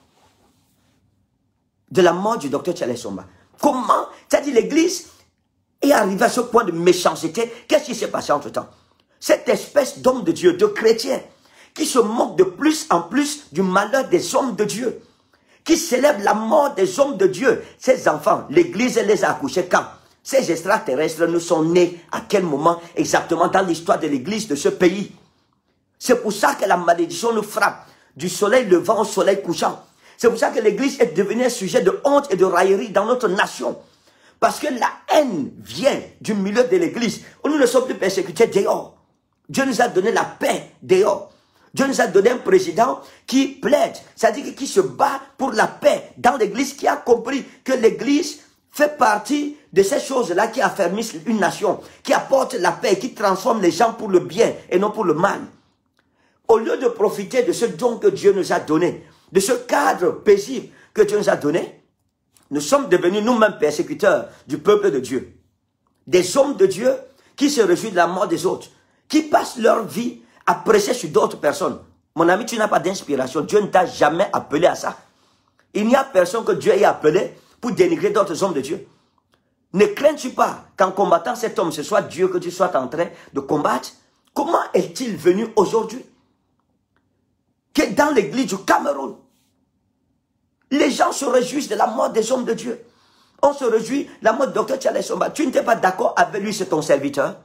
S1: de la mort du docteur Tchale Somba? Comment, c'est-à-dire l'église est arrivée à ce point de méchanceté? Qu'est-ce qui s'est passé entre temps? Cette espèce d'homme de Dieu, de chrétien, qui se moque de plus en plus du malheur des hommes de Dieu, qui célèbre la mort des hommes de Dieu. Ces enfants, l'église les a accouchés quand? Ces extraterrestres nous sont nés à quel moment exactement dans l'histoire de l'église de ce pays? C'est pour ça que la malédiction nous frappe, du soleil levant au soleil couchant. C'est pour ça que l'église est devenue un sujet de honte et de raillerie dans notre nation. Parce que la haine vient du milieu de l'église, où nous ne sommes plus persécutés dehors. Dieu nous a donné la paix dehors. Dieu nous a donné un président qui plaide, c'est-à-dire qui se bat pour la paix dans l'église, qui a compris que l'église fait partie de ces choses-là qui affermissent une nation, qui apportent la paix, qui transforment les gens pour le bien et non pour le mal. Au lieu de profiter de ce don que Dieu nous a donné, de ce cadre paisible que Dieu nous a donné, nous sommes devenus nous-mêmes persécuteurs du peuple de Dieu. Des hommes de Dieu qui se réjouissent de la mort des autres, qui passent leur vie à prêcher sur d'autres personnes. Mon ami, tu n'as pas d'inspiration. Dieu ne t'a jamais appelé à ça. Il n'y a personne que Dieu ait appelé pour dénigrer d'autres hommes de Dieu. Ne crains-tu pas qu'en combattant cet homme, ce soit Dieu que tu sois en train de combattre? Comment est-il venu aujourd'hui? Que dans l'église du Cameroun, les gens se réjouissent de la mort des hommes de Dieu. On se réjouit de la mort de docteur Tchale Somba. Tu n'étais pas d'accord avec lui, c'est ton serviteur.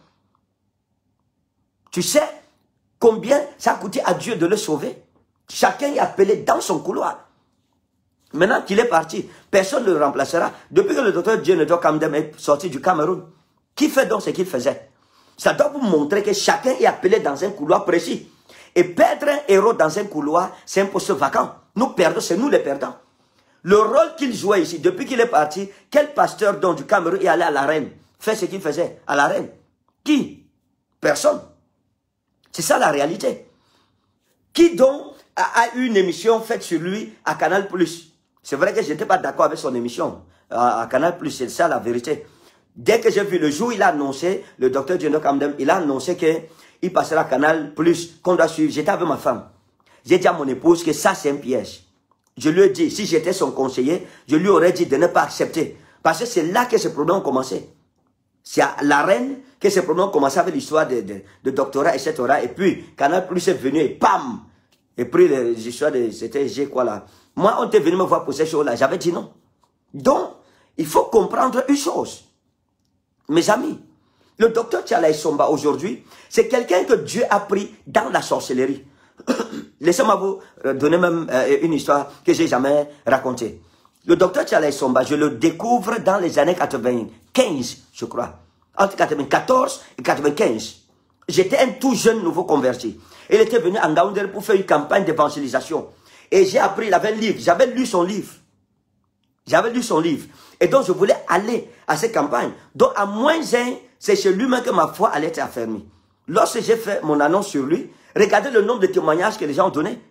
S1: Tu sais combien ça a coûté à Dieu de le sauver? Chacun est appelé dans son couloir. Maintenant qu'il est parti, personne ne le remplacera. Depuis que le docteur Dienedo Kamdem est sorti du Cameroun, qui fait donc ce qu'il faisait? Ça doit vous montrer que chacun est appelé dans un couloir précis. Et perdre un héros dans un couloir, c'est un poste vacant. Nous perdons, c'est nous les perdants. Le rôle qu'il jouait ici, depuis qu'il est parti, quel pasteur donc du Cameroun est allé à l'arène, fait ce qu'il faisait à l'arène? Qui? Personne. C'est ça la réalité. Qui donc a, a eu une émission faite sur lui à Canal plus? C'est vrai que je n'étais pas d'accord avec son émission à, à Canal plus, c'est ça la vérité. Dès que j'ai vu le jour, il a annoncé, le docteur Dienedo Kamdem, il a annoncé qu'il passera à Canal plus, qu'on doit suivre. J'étais avec ma femme. J'ai dit à mon épouse que ça c'est un piège. je lui ai dit, si j'étais son conseiller, je lui aurais dit de ne pas accepter. Parce que c'est là que ces problèmes ont commencé. C'est à la reine que ces problèmes ont commencé avec l'histoire de, de, de doctorat, et cetera. Et puis, Canal Plus est venu et pam! Et puis, les histoires de, c'était G quoi là. Moi, on était venu me voir pour ces choses-là. J'avais dit non. Donc, il faut comprendre une chose. Mes amis, le docteur Tchala Essomba aujourd'hui, c'est quelqu'un que Dieu a pris dans la sorcellerie. Laissez-moi vous donner même euh, une histoire que j'ai jamais racontée. Le docteur Tchala Essomba, je le découvre dans les années quatre-vingt-quinze, je crois. Entre quatre-vingt-quatorze et quatre-vingt-quinze. J'étais un tout jeune nouveau converti. Il était venu en Gaoundé pour faire une campagne d'évangélisation. Et j'ai appris, il avait un livre. J'avais lu son livre. J'avais lu son livre. Et donc, je voulais aller à cette campagne. Donc, à moins un, c'est chez lui-même que ma foi allait être affermie. Lorsque j'ai fait mon annonce sur lui, regardez le nombre de témoignages que les gens ont donnés.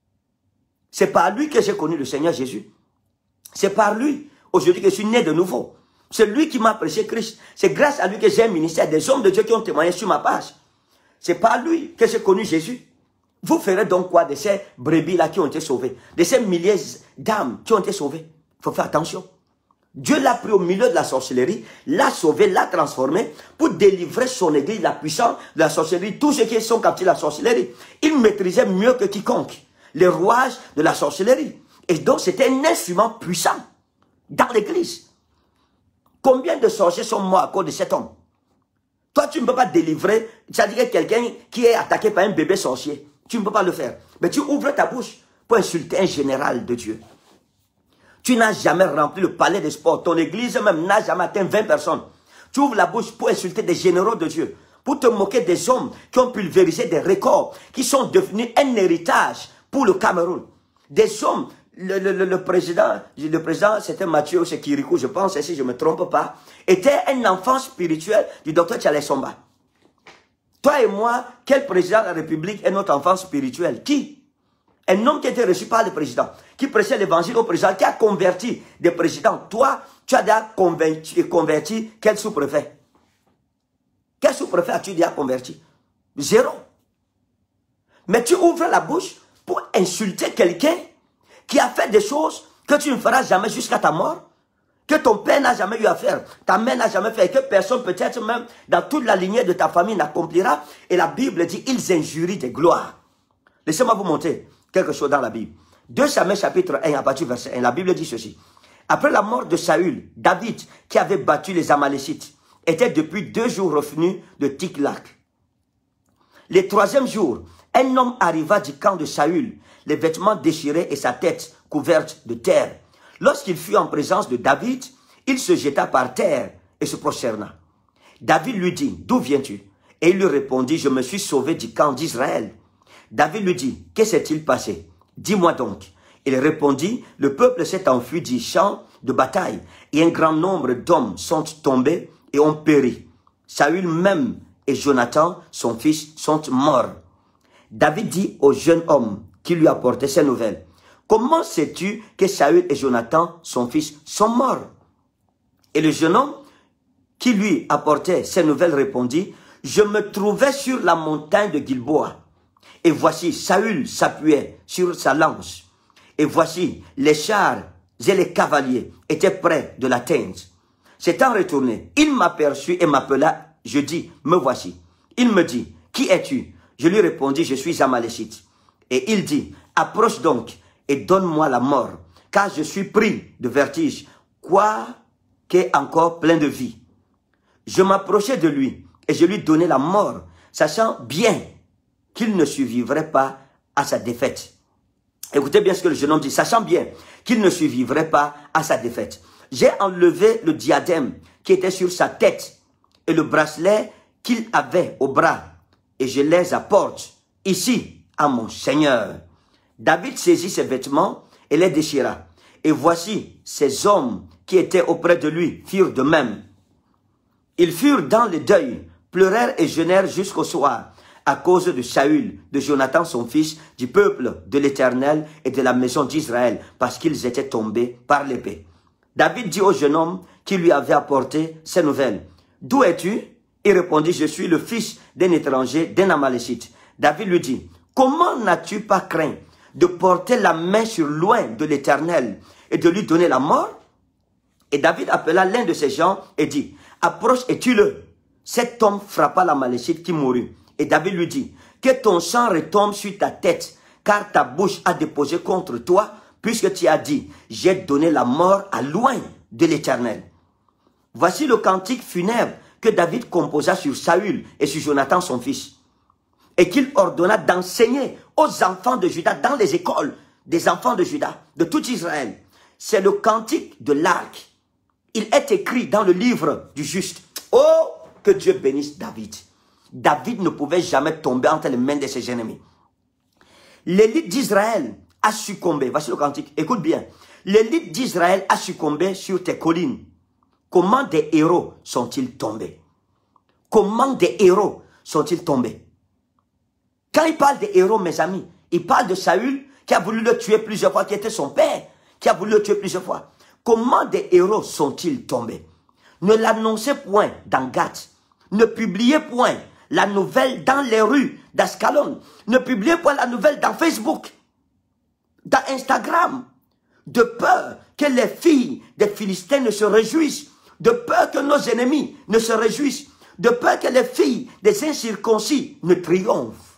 S1: C'est par lui que j'ai connu le Seigneur Jésus. C'est par lui, aujourd'hui, que je suis né de nouveau. C'est lui qui m'a prêché Christ. C'est grâce à lui que j'ai un ministère, des hommes de Dieu qui ont témoigné sur ma page. C'est par lui que j'ai connu Jésus. Vous ferez donc quoi de ces brebis-là qui ont été sauvées? De ces milliers d'âmes qui ont été sauvées? Il faut faire attention. Dieu l'a pris au milieu de la sorcellerie, l'a sauvé, l'a transformé pour délivrer son église, la puissance de la sorcellerie, tous ceux qui sont captifs de la sorcellerie. Il maîtrisait mieux que quiconque les rouages de la sorcellerie. Et donc c'était un instrument puissant dans l'église. Combien de sorciers sont morts à cause de cet homme? Toi, tu ne peux pas délivrer, c'est-à-dire quelqu'un qui est attaqué par un bébé sorcier. Tu ne peux pas le faire. Mais tu ouvres ta bouche pour insulter un général de Dieu. Tu n'as jamais rempli le palais des sports. Ton église même n'a jamais atteint vingt personnes. Tu ouvres la bouche pour insulter des généraux de Dieu. Pour te moquer des hommes qui ont pulvérisé des records, qui sont devenus un héritage pour le Cameroun. Des hommes, le, le, le, le président, le président c'était Mathieu Sekirikou, je pense, si je ne me trompe pas, était un enfant spirituel du docteur Tchala Essomba. Toi et moi, quel président de la République est notre enfant spirituel? Qui? Un homme qui a été reçu par le président, qui prêchait l'évangile au président, qui a converti des présidents. Toi, tu as déjà converti, converti quel sous-préfet? Quel sous-préfet as-tu déjà converti? Zéro. Mais tu ouvres la bouche pour insulter quelqu'un qui a fait des choses que tu ne feras jamais jusqu'à ta mort, que ton père n'a jamais eu à faire, ta mère n'a jamais fait, et que personne peut-être même dans toute la lignée de ta famille n'accomplira. Et la Bible dit, ils injurient des gloires. Laissez-moi vous montrer quelque chose dans la Bible. deux Samuel chapitre un, à partir du verset un, la Bible dit ceci. Après la mort de Saül, David, qui avait battu les Amalécites, était depuis deux jours revenu de Tiklag. Le troisième jour, un homme arriva du camp de Saül, les vêtements déchirés et sa tête couverte de terre. Lorsqu'il fut en présence de David, il se jeta par terre et se prosterna. David lui dit, d'où viens-tu? Et il lui répondit, je me suis sauvé du camp d'Israël. David lui dit, que s'est-il passé? Dis-moi donc. Il répondit, le peuple s'est enfui du champ de bataille et un grand nombre d'hommes sont tombés et ont péri. Saül même et Jonathan, son fils, sont morts. David dit au jeune homme qui lui apportait ces nouvelles, comment sais-tu que Saül et Jonathan, son fils, sont morts? Et le jeune homme qui lui apportait ces nouvelles répondit, je me trouvais sur la montagne de Gilboa. Et voici, Saül s'appuyait sur sa lance. Et voici, les chars et les cavaliers étaient près de l'atteindre. S'étant retourné, il m'aperçut et m'appela. Je dis, me voici. Il me dit, qui es-tu? Je lui répondis, je suis Amalécite. Et il dit, approche donc et donne-moi la mort, car je suis pris de vertige, quoi qu'est encore plein de vie. Je m'approchai de lui et je lui donnai la mort, sachant bien qu'il ne survivrait pas à sa défaite. Écoutez bien ce que le jeune homme dit, sachant bien qu'il ne survivrait pas à sa défaite. J'ai enlevé le diadème qui était sur sa tête et le bracelet qu'il avait au bras, et je les apporte ici à mon Seigneur. David saisit ses vêtements et les déchira. Et voici, ces hommes qui étaient auprès de lui firent de même. Ils furent dans le deuil, pleurèrent et jeûnèrent jusqu'au soir, à cause de Saül, de Jonathan son fils, du peuple de l'Éternel et de la maison d'Israël, parce qu'ils étaient tombés par l'épée. David dit au jeune homme qui lui avait apporté ces nouvelles, « D'où es-tu » Il répondit, « Je suis le fils d'un étranger, d'un Amalécite. » David lui dit, « Comment n'as-tu pas craint de porter la main sur loin de l'Éternel et de lui donner la mort? Et David appela l'un de ses gens et dit, approche et tue-le. Cet homme frappa l'Amalekite qui mourut. Et David lui dit, que ton sang retombe sur ta tête, car ta bouche a déposé contre toi, puisque tu as dit, j'ai donné la mort à loin de l'Éternel. Voici le cantique funèbre que David composa sur Saül et sur Jonathan son fils, et qu'il ordonna d'enseigner aux enfants de Juda dans les écoles des enfants de Juda, de tout Israël. C'est le cantique de l'arc. Il est écrit dans le livre du juste. Oh, que Dieu bénisse David. David ne pouvait jamais tomber entre les mains de ses ennemis. L'élite d'Israël a succombé. Voici le cantique. Écoute bien. L'élite d'Israël a succombé sur tes collines. Comment des héros sont-ils tombés? Comment des héros sont-ils tombés? Quand il parle des héros, mes amis, il parle de Saül qui a voulu le tuer plusieurs fois, qui était son père, qui a voulu le tuer plusieurs fois. Comment des héros sont-ils tombés? Ne l'annoncez point dans Gath. Ne publiez point la nouvelle dans les rues d'Ascalon. Ne publiez point la nouvelle dans Facebook, dans Instagram. De peur que les filles des Philistins ne se réjouissent. De peur que nos ennemis ne se réjouissent. De peur que les filles des incirconcis ne triomphent.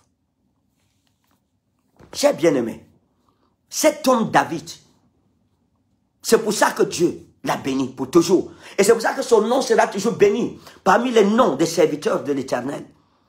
S1: J'ai bien aimé. Cet homme David, c'est pour ça que Dieu l'a béni pour toujours. Et c'est pour ça que son nom sera toujours béni parmi les noms des serviteurs de l'Éternel.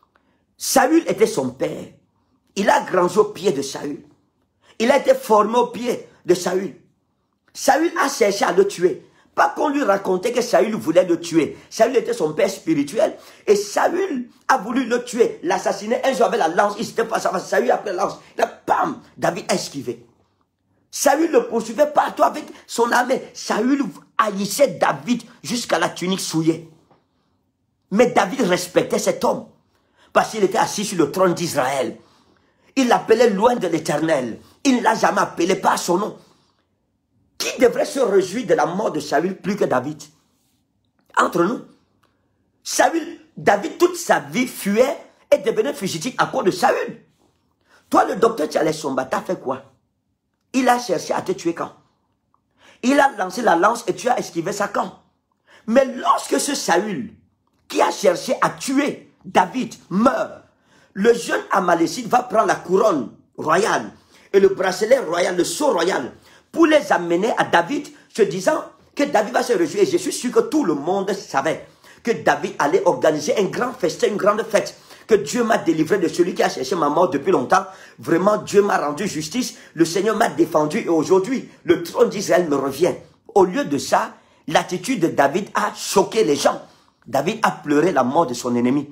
S1: Saül était son père. Il a grandi au pied de Saül. Il a été formé au pied de Saül. Saül a cherché à le tuer. Pas qu'on lui racontait que Saül voulait le tuer. Saül était son père spirituel. Et Saül a voulu le tuer, l'assassiner. Un jour avec la lance, il s'était face à face. Saül a pris la lance. Là, bam, David a esquivé. Saül le poursuivait partout avec son armée. Saül haïssait David jusqu'à la tunique souillée. Mais David respectait cet homme. Parce qu'il était assis sur le trône d'Israël. Il l'appelait loin de l'Éternel. Il ne l'a jamais appelé par son nom. Qui devrait se réjouir de la mort de Saül plus que David? Entre nous. Saül, David, toute sa vie, fuyait et devenait fugitif à cause de Saül. Toi, le docteur Tchalesomba, t'as fait quoi? Il a cherché à te tuer quand? Il a lancé la lance et tu as esquivé ça quand? Mais lorsque ce Saül, qui a cherché à tuer David, meurt, le jeune Amalécite va prendre la couronne royale et le bracelet royal, le sceau royal, pour les amener à David, se disant que David va se réjouir. Et je suis sûr que tout le monde savait que David allait organiser un grand festin, une grande fête. Que Dieu m'a délivré de celui qui a cherché ma mort depuis longtemps. Vraiment, Dieu m'a rendu justice. Le Seigneur m'a défendu. Et aujourd'hui, le trône d'Israël me revient. Au lieu de ça, l'attitude de David a choqué les gens. David a pleuré la mort de son ennemi.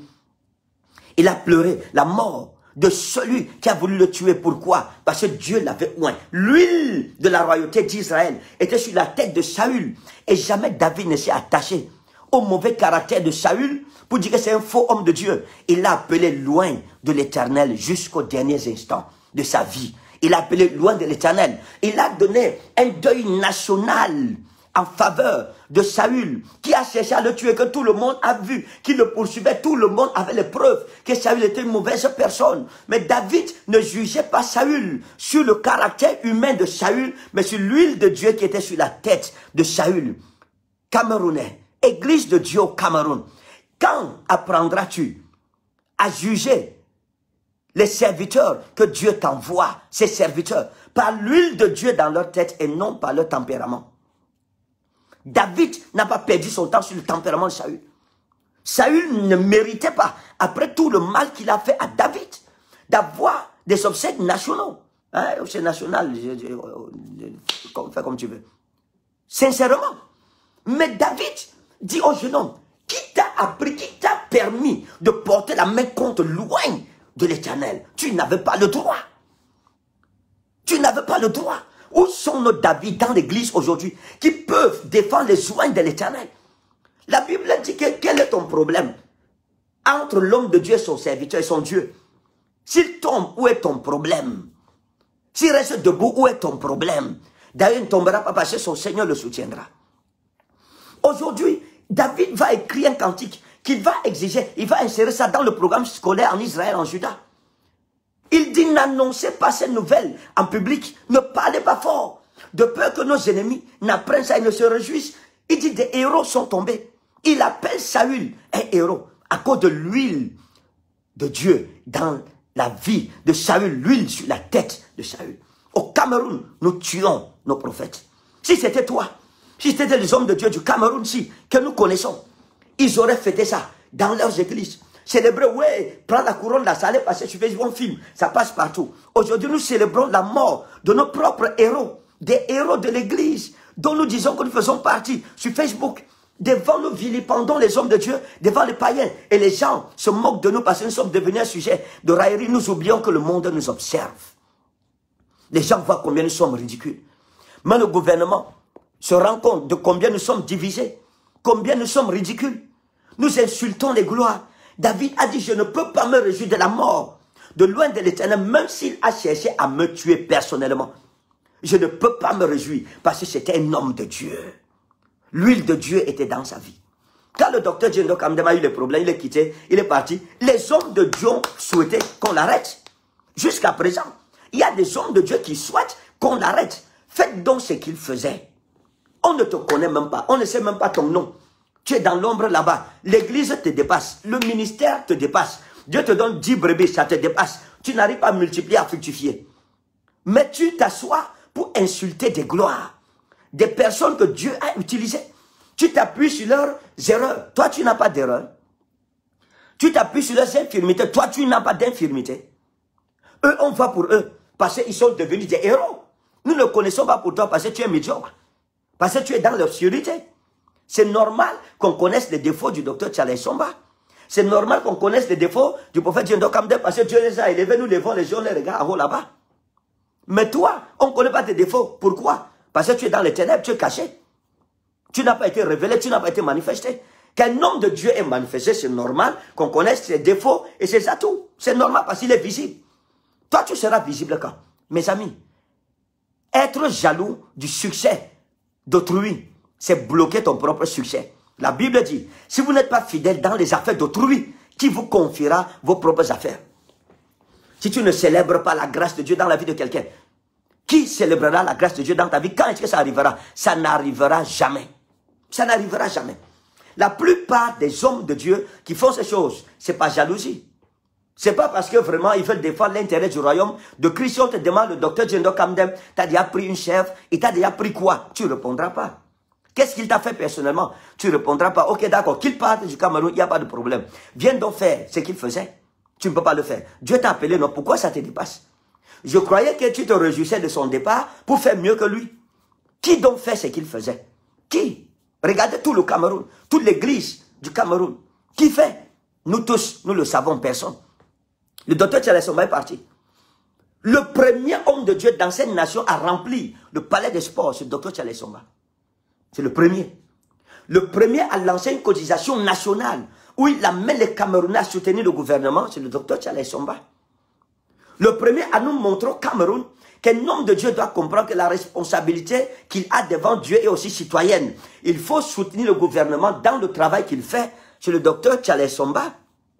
S1: Il a pleuré la mort de celui qui a voulu le tuer. Pourquoi? Parce que Dieu l'avait oint. L'huile de la royauté d'Israël était sur la tête de Saül. Et jamais David ne s'est attaché au mauvais caractère de Saül pour dire que c'est un faux homme de Dieu. Il l'a appelé loin de l'Éternel jusqu'aux derniers instants de sa vie. Il l'a appelé loin de l'Éternel. Il a donné un deuil national en faveur de Saül, qui a cherché à le tuer, que tout le monde a vu, qui le poursuivait, tout le monde avait les preuves que Saül était une mauvaise personne. Mais David ne jugeait pas Saül sur le caractère humain de Saül, mais sur l'huile de Dieu qui était sur la tête de Saül. Camerounais, Église de Dieu au Cameroun, quand apprendras-tu à juger les serviteurs que Dieu t'envoie, ces serviteurs, par l'huile de Dieu dans leur tête et non par leur tempérament? David n'a pas perdu son temps sur le tempérament de Saül. Saül ne méritait pas, après tout le mal qu'il a fait à David, d'avoir des obsèques nationaux. Hein, obsèques nationales, fais comme tu veux. Sincèrement. Mais David dit au jeune homme, qui t'a appris, qui t'a permis de porter la main contre loin de l'Éternel? Tu n'avais pas le droit. Tu n'avais pas le droit. Où sont nos David dans l'église aujourd'hui qui peuvent défendre les soins de l'Éternel? La Bible dit que quel est ton problème entre l'homme de Dieu et son serviteur et son Dieu? S'il tombe, où est ton problème? S'il reste debout, où est ton problème? D'ailleurs, il ne tombera pas parce que son Seigneur le soutiendra. Aujourd'hui, David va écrire un cantique qu'il va exiger, il va insérer ça dans le programme scolaire en Israël, en Juda. Il dit, n'annoncez pas ces nouvelles en public. Ne parlez pas fort. De peur que nos ennemis n'apprennent ça et ne se réjouissent. Il dit, des héros sont tombés. Il appelle Saül un héros à cause de l'huile de Dieu dans la vie de Saül, l'huile sur la tête de Saül. Au Cameroun, nous tuons nos prophètes. Si c'était toi, si c'était les hommes de Dieu du Cameroun, si, que nous connaissons, ils auraient fêté ça dans leurs églises. Célébrer, ouais, prendre la couronne là, ça allait passer sur Facebook, on filme, ça passe partout. Aujourd'hui, nous célébrons la mort de nos propres héros, des héros de l'église, dont nous disons que nous faisons partie sur Facebook. Devant nous vilipendons les hommes de Dieu, devant les païens. Et les gens se moquent de nous parce que nous sommes devenus un sujet de raillerie. Nous oublions que le monde nous observe. Les gens voient combien nous sommes ridicules. Mais le gouvernement se rend compte de combien nous sommes divisés, combien nous sommes ridicules. Nous insultons les gloires. David a dit, je ne peux pas me réjouir de la mort, de loin de l'Éternel, même s'il a cherché à me tuer personnellement. Je ne peux pas me réjouir parce que c'était un homme de Dieu. L'huile de Dieu était dans sa vie. Quand le docteur Djendo Kamdem a eu les problèmes, il est quitté, il est parti. Les hommes de Dieu ont souhaité qu'on l'arrête. Jusqu'à présent, il y a des hommes de Dieu qui souhaitent qu'on l'arrête. Faites donc ce qu'il faisait. On ne te connaît même pas, on ne sait même pas ton nom. Tu es dans l'ombre là-bas. L'église te dépasse, le ministère te dépasse. Dieu te donne dix brebis, ça te dépasse. Tu n'arrives pas à multiplier, à fructifier. Mais tu t'assois pour insulter des gloires. Des personnes que Dieu a utilisées. Tu t'appuies sur leurs erreurs. Toi, tu n'as pas d'erreur. Tu t'appuies sur leurs infirmités. Toi, tu n'as pas d'infirmité. Eux, on va pour eux. Parce qu'ils sont devenus des héros. Nous ne connaissons pas pour toi parce que tu es médiocre. Parce que tu es dans l'obscurité. C'est normal qu'on connaisse les défauts du docteur Tchalé Somba. C'est normal qu'on connaisse les défauts du prophète Djendo Kamdem parce que Dieu les a élevés. Nous levons les gens, les regards en haut là-bas. Mais toi, on ne connaît pas tes défauts. Pourquoi? Parce que tu es dans les ténèbres, tu es caché. Tu n'as pas été révélé, tu n'as pas été manifesté. Qu'un homme de Dieu est manifesté, c'est normal qu'on connaisse ses défauts et ses atouts. C'est normal parce qu'il est visible. Toi, tu seras visible quand? Mes amis, être jaloux du succès d'autrui, c'est bloquer ton propre succès. La Bible dit, si vous n'êtes pas fidèle dans les affaires d'autrui, qui vous confiera vos propres affaires? Si tu ne célèbres pas la grâce de Dieu dans la vie de quelqu'un, qui célébrera la grâce de Dieu dans ta vie? Quand est-ce que ça arrivera? Ça n'arrivera jamais. Ça n'arrivera jamais. La plupart des hommes de Dieu qui font ces choses, ce n'est pas jalousie. Ce n'est pas parce que vraiment ils veulent défendre l'intérêt du royaume de Christ. Si on te demande, le docteur Djendo Kamdem, tu as déjà pris une chèvre, il t'a déjà pris quoi? Tu ne répondras pas. Qu'est-ce qu'il t'a fait personnellement? Tu ne répondras pas. Ok, d'accord, qu'il parte du Cameroun, il n'y a pas de problème. Viens donc faire ce qu'il faisait. Tu ne peux pas le faire. Dieu t'a appelé, non? Pourquoi ça te dépasse? Je croyais que tu te réjouissais de son départ pour faire mieux que lui. Qui donc fait ce qu'il faisait? Qui? Regardez tout le Cameroun, toute l'église du Cameroun. Qui fait? Nous tous, nous le savons, personne. Le docteur Tchalé Somba est parti. Le premier homme de Dieu dans cette nation a rempli le palais des sports, c'est le docteur Tchalé Somba. C'est le premier. Le premier a lancé une cotisation nationale où il amène les Camerounais à soutenir le gouvernement, c'est le docteur Tchalé Somba. Le premier à nous montrer au Cameroun qu'un homme de Dieu doit comprendre que la responsabilité qu'il a devant Dieu est aussi citoyenne. Il faut soutenir le gouvernement dans le travail qu'il fait. C'est le docteur Tchalé Somba.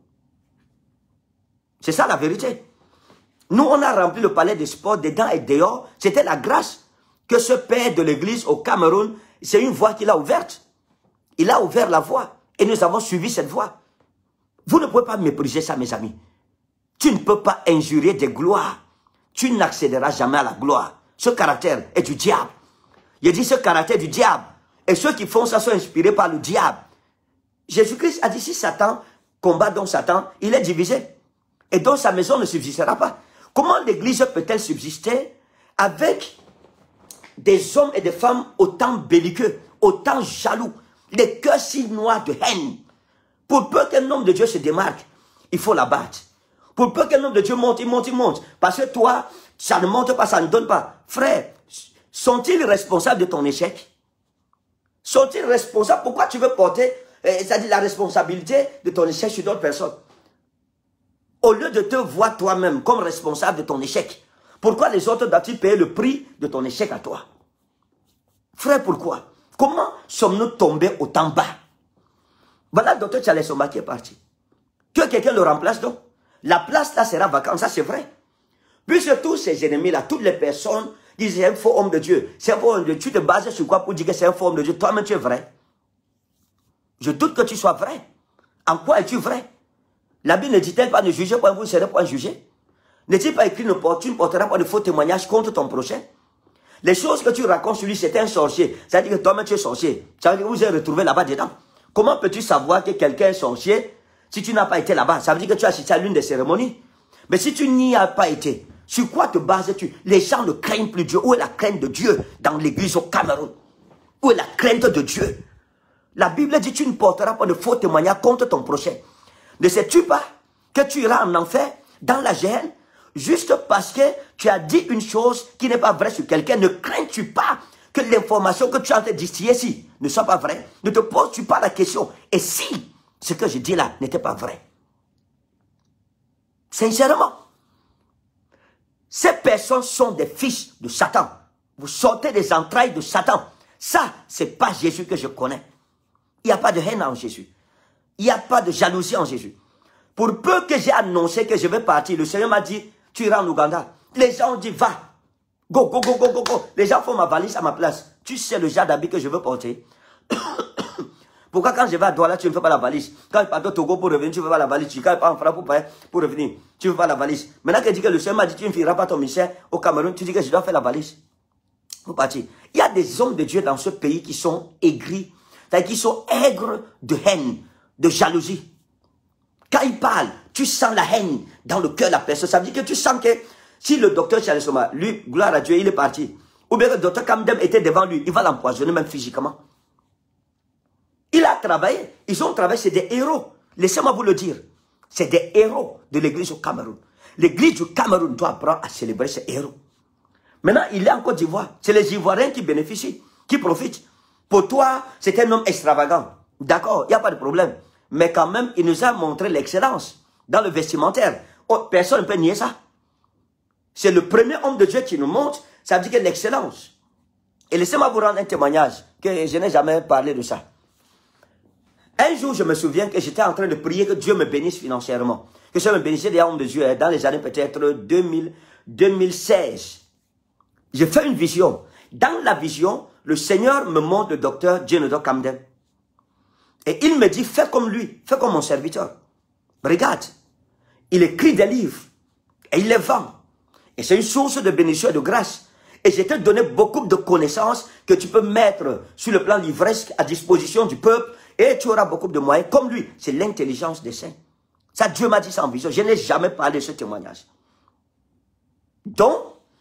S1: C'est ça la vérité. Nous, on a rempli le palais des sports dedans et dehors. C'était la grâce que ce père de l'église au Cameroun, c'est une voie qu'il a ouverte. Il a ouvert la voie et nous avons suivi cette voie. Vous ne pouvez pas mépriser ça, mes amis. Tu ne peux pas injurier des gloires. Tu n'accéderas jamais à la gloire. Ce caractère est du diable. Il dit ce caractère du diable. Et ceux qui font ça sont inspirés par le diable. Jésus-Christ a dit si Satan combat donc Satan, il est divisé. Et donc sa maison ne subsistera pas. Comment l'église peut-elle subsister avec des hommes et des femmes autant belliqueux, autant jaloux, les cœurs si noirs de haine? Pour peu qu'un homme de Dieu se démarque, il faut l'abattre. Pour peu qu'un homme de Dieu monte, il monte, il monte. Parce que toi, ça ne monte pas, ça ne donne pas. Frère, sont-ils responsables de ton échec? Sont-ils responsables? Pourquoi tu veux porter, euh, c'est-à-dire la responsabilité de ton échec sur d'autres personnes? Au lieu de te voir toi-même comme responsable de ton échec, pourquoi les autres doivent-ils payer le prix de ton échec à toi? Frère, pourquoi? Comment sommes-nous tombés autant bas? Voilà le docteur Tchalé Somba qui est parti. Que quelqu'un le remplace donc? La place là sera vacante, ça c'est vrai. Puisque tous ces ennemis-là, toutes les personnes disent c'est un faux homme de Dieu. C'est un faux homme de Dieu. Tu te bases sur quoi pour dire que c'est un faux homme de Dieu? Toi-même, tu es vrai. Je doute que tu sois vrai. En quoi es-tu vrai? La Bible ne dit-elle pas ne jugez point, vous ne serez point jugé? N'est-il pas écrit, tu ne porteras pas de faux témoignages contre ton prochain? Les choses que tu racontes sur lui, c'est un sorcier. Ça veut dire que toi-même tu es sorcier. Ça veut dire que vous êtes retrouvé là-bas dedans. Comment peux-tu savoir que quelqu'un est sorcier si tu n'as pas été là-bas? Ça veut dire que tu as assisté à l'une des cérémonies. Mais si tu n'y as pas été, sur quoi te bases-tu? Les gens ne craignent plus Dieu. Où est la crainte de Dieu dans l'église au Cameroun? Où est la crainte de Dieu? La Bible dit tu ne porteras pas de faux témoignages contre ton prochain. Ne sais-tu pas que tu iras en enfer, dans la gêne, juste parce que tu as dit une chose qui n'est pas vraie sur quelqu'un? Ne crains-tu pas que l'information que tu as en train de distiller ici ne soit pas vraie? Ne te poses-tu pas la question, et si ce que je dis là n'était pas vrai? Sincèrement, ces personnes sont des fils de Satan. Vous sortez des entrailles de Satan. Ça, c'est pas Jésus que je connais. Il n'y a pas de haine en Jésus. Il n'y a pas de jalousie en Jésus. Pour peu que j'ai annoncé que je vais partir, le Seigneur m'a dit, tu iras en Ouganda. Les gens ont dit, va. Go, go, go, go, go, go. Les gens font ma valise à ma place. Tu sais le genre d'habit que je veux porter. Pourquoi quand je vais à Douala, tu ne fais pas la valise? Quand je pars au Togo pour revenir, tu ne fais pas la valise. Quand je pars en France pour, pour revenir, tu ne fais pas la valise. Maintenant que tu dis que le Seigneur m'a dit, tu ne finiras pas ton ministère au Cameroun, tu dis que je dois faire la valise. Pour partir. Il y a des hommes de Dieu dans ce pays qui sont aigris, c'est-à-dire qui sont aigres de haine, de jalousie. Quand ils parlent, tu sens la haine dans le cœur de la personne. Ça veut dire que tu sens que si le docteur Charles Soma, lui, gloire à Dieu, il est parti, ou bien que le docteur Kamdem était devant lui, il va l'empoisonner même physiquement. Il a travaillé, ils ont travaillé, c'est des héros. Laissez-moi vous le dire. C'est des héros de l'église au Cameroun. L'église du Cameroun doit apprendre à célébrer ces héros. Maintenant, il est en Côte d'Ivoire. C'est les Ivoiriens qui bénéficient, qui profitent. Pour toi, c'est un homme extravagant. D'accord, il n'y a pas de problème. Mais quand même, il nous a montré l'excellence dans le vestimentaire. Oh, personne ne peut nier ça. C'est le premier homme de Dieu qui nous montre, ça veut dire que l'excellence. Et laissez-moi vous rendre un témoignage, que je n'ai jamais parlé de ça. Un jour, je me souviens que j'étais en train de prier que Dieu me bénisse financièrement. Que Dieu me bénissait des hommes de Dieu dans les années peut-être deux mille, deux mille seize. J'ai fait une vision. Dans la vision, le Seigneur me montre le docteur Djenodo Kamdem. Et il me dit, fais comme lui, fais comme mon serviteur. Regarde, il écrit des livres et il les vend. Et c'est une source de bénédiction et de grâce. Et je t'ai donné beaucoup de connaissances que tu peux mettre sur le plan livresque à disposition du peuple et tu auras beaucoup de moyens. Comme lui, c'est l'intelligence des saints. Ça, Dieu m'a dit ça en vision. Je n'ai jamais parlé de ce témoignage. Donc,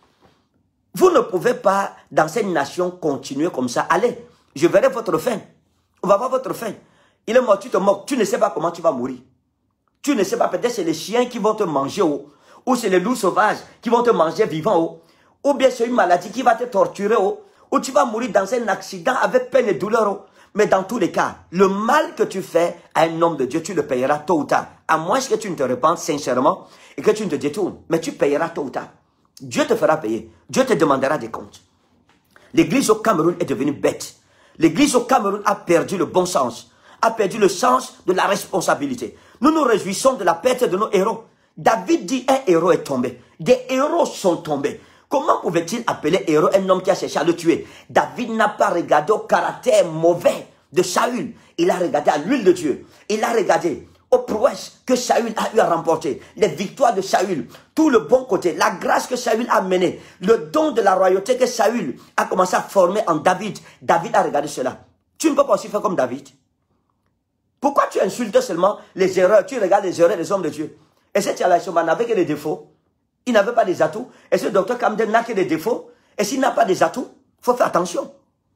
S1: vous ne pouvez pas, dans cette nation, continuer comme ça. Allez, je verrai votre fin. On va voir votre fin. Il est mort, tu te moques. Tu ne sais pas comment tu vas mourir. Tu ne sais pas, peut-être c'est les chiens qui vont te manger, oh. Ou c'est les loups sauvages qui vont te manger vivant, oh. Ou bien c'est une maladie qui va te torturer, oh. Ou tu vas mourir dans un accident avec peine et douleur, oh. Mais dans tous les cas, le mal que tu fais à un homme de Dieu, tu le payeras tôt ou tard. À moins que tu ne te repentes sincèrement et que tu ne te détournes. Mais tu payeras tôt ou tard. Dieu te fera payer. Dieu te demandera des comptes. L'église au Cameroun est devenue bête. L'église au Cameroun a perdu le bon sens. A perdu le sens de la responsabilité. Nous nous réjouissons de la perte de nos héros. David dit un héros est tombé. Des héros sont tombés. Comment pouvait-il appeler héros un homme qui a cherché à le tuer? David n'a pas regardé au caractère mauvais de Saül. Il a regardé à l'huile de Dieu. Il a regardé aux prouesses que Saül a eu à remporter. Les victoires de Saül. Tout le bon côté. La grâce que Saül a menée. Le don de la royauté que Saül a commencé à former en David. David a regardé cela. Tu ne peux pas aussi faire comme David. Pourquoi tu insultes seulement les erreurs? Tu regardes les erreurs des hommes de Dieu. Et cet Alaïsoma n'avait que des défauts. Il n'avait pas des atouts. Et ce docteur Kamdem n'a que des défauts. Et s'il n'a pas des atouts, il faut faire attention.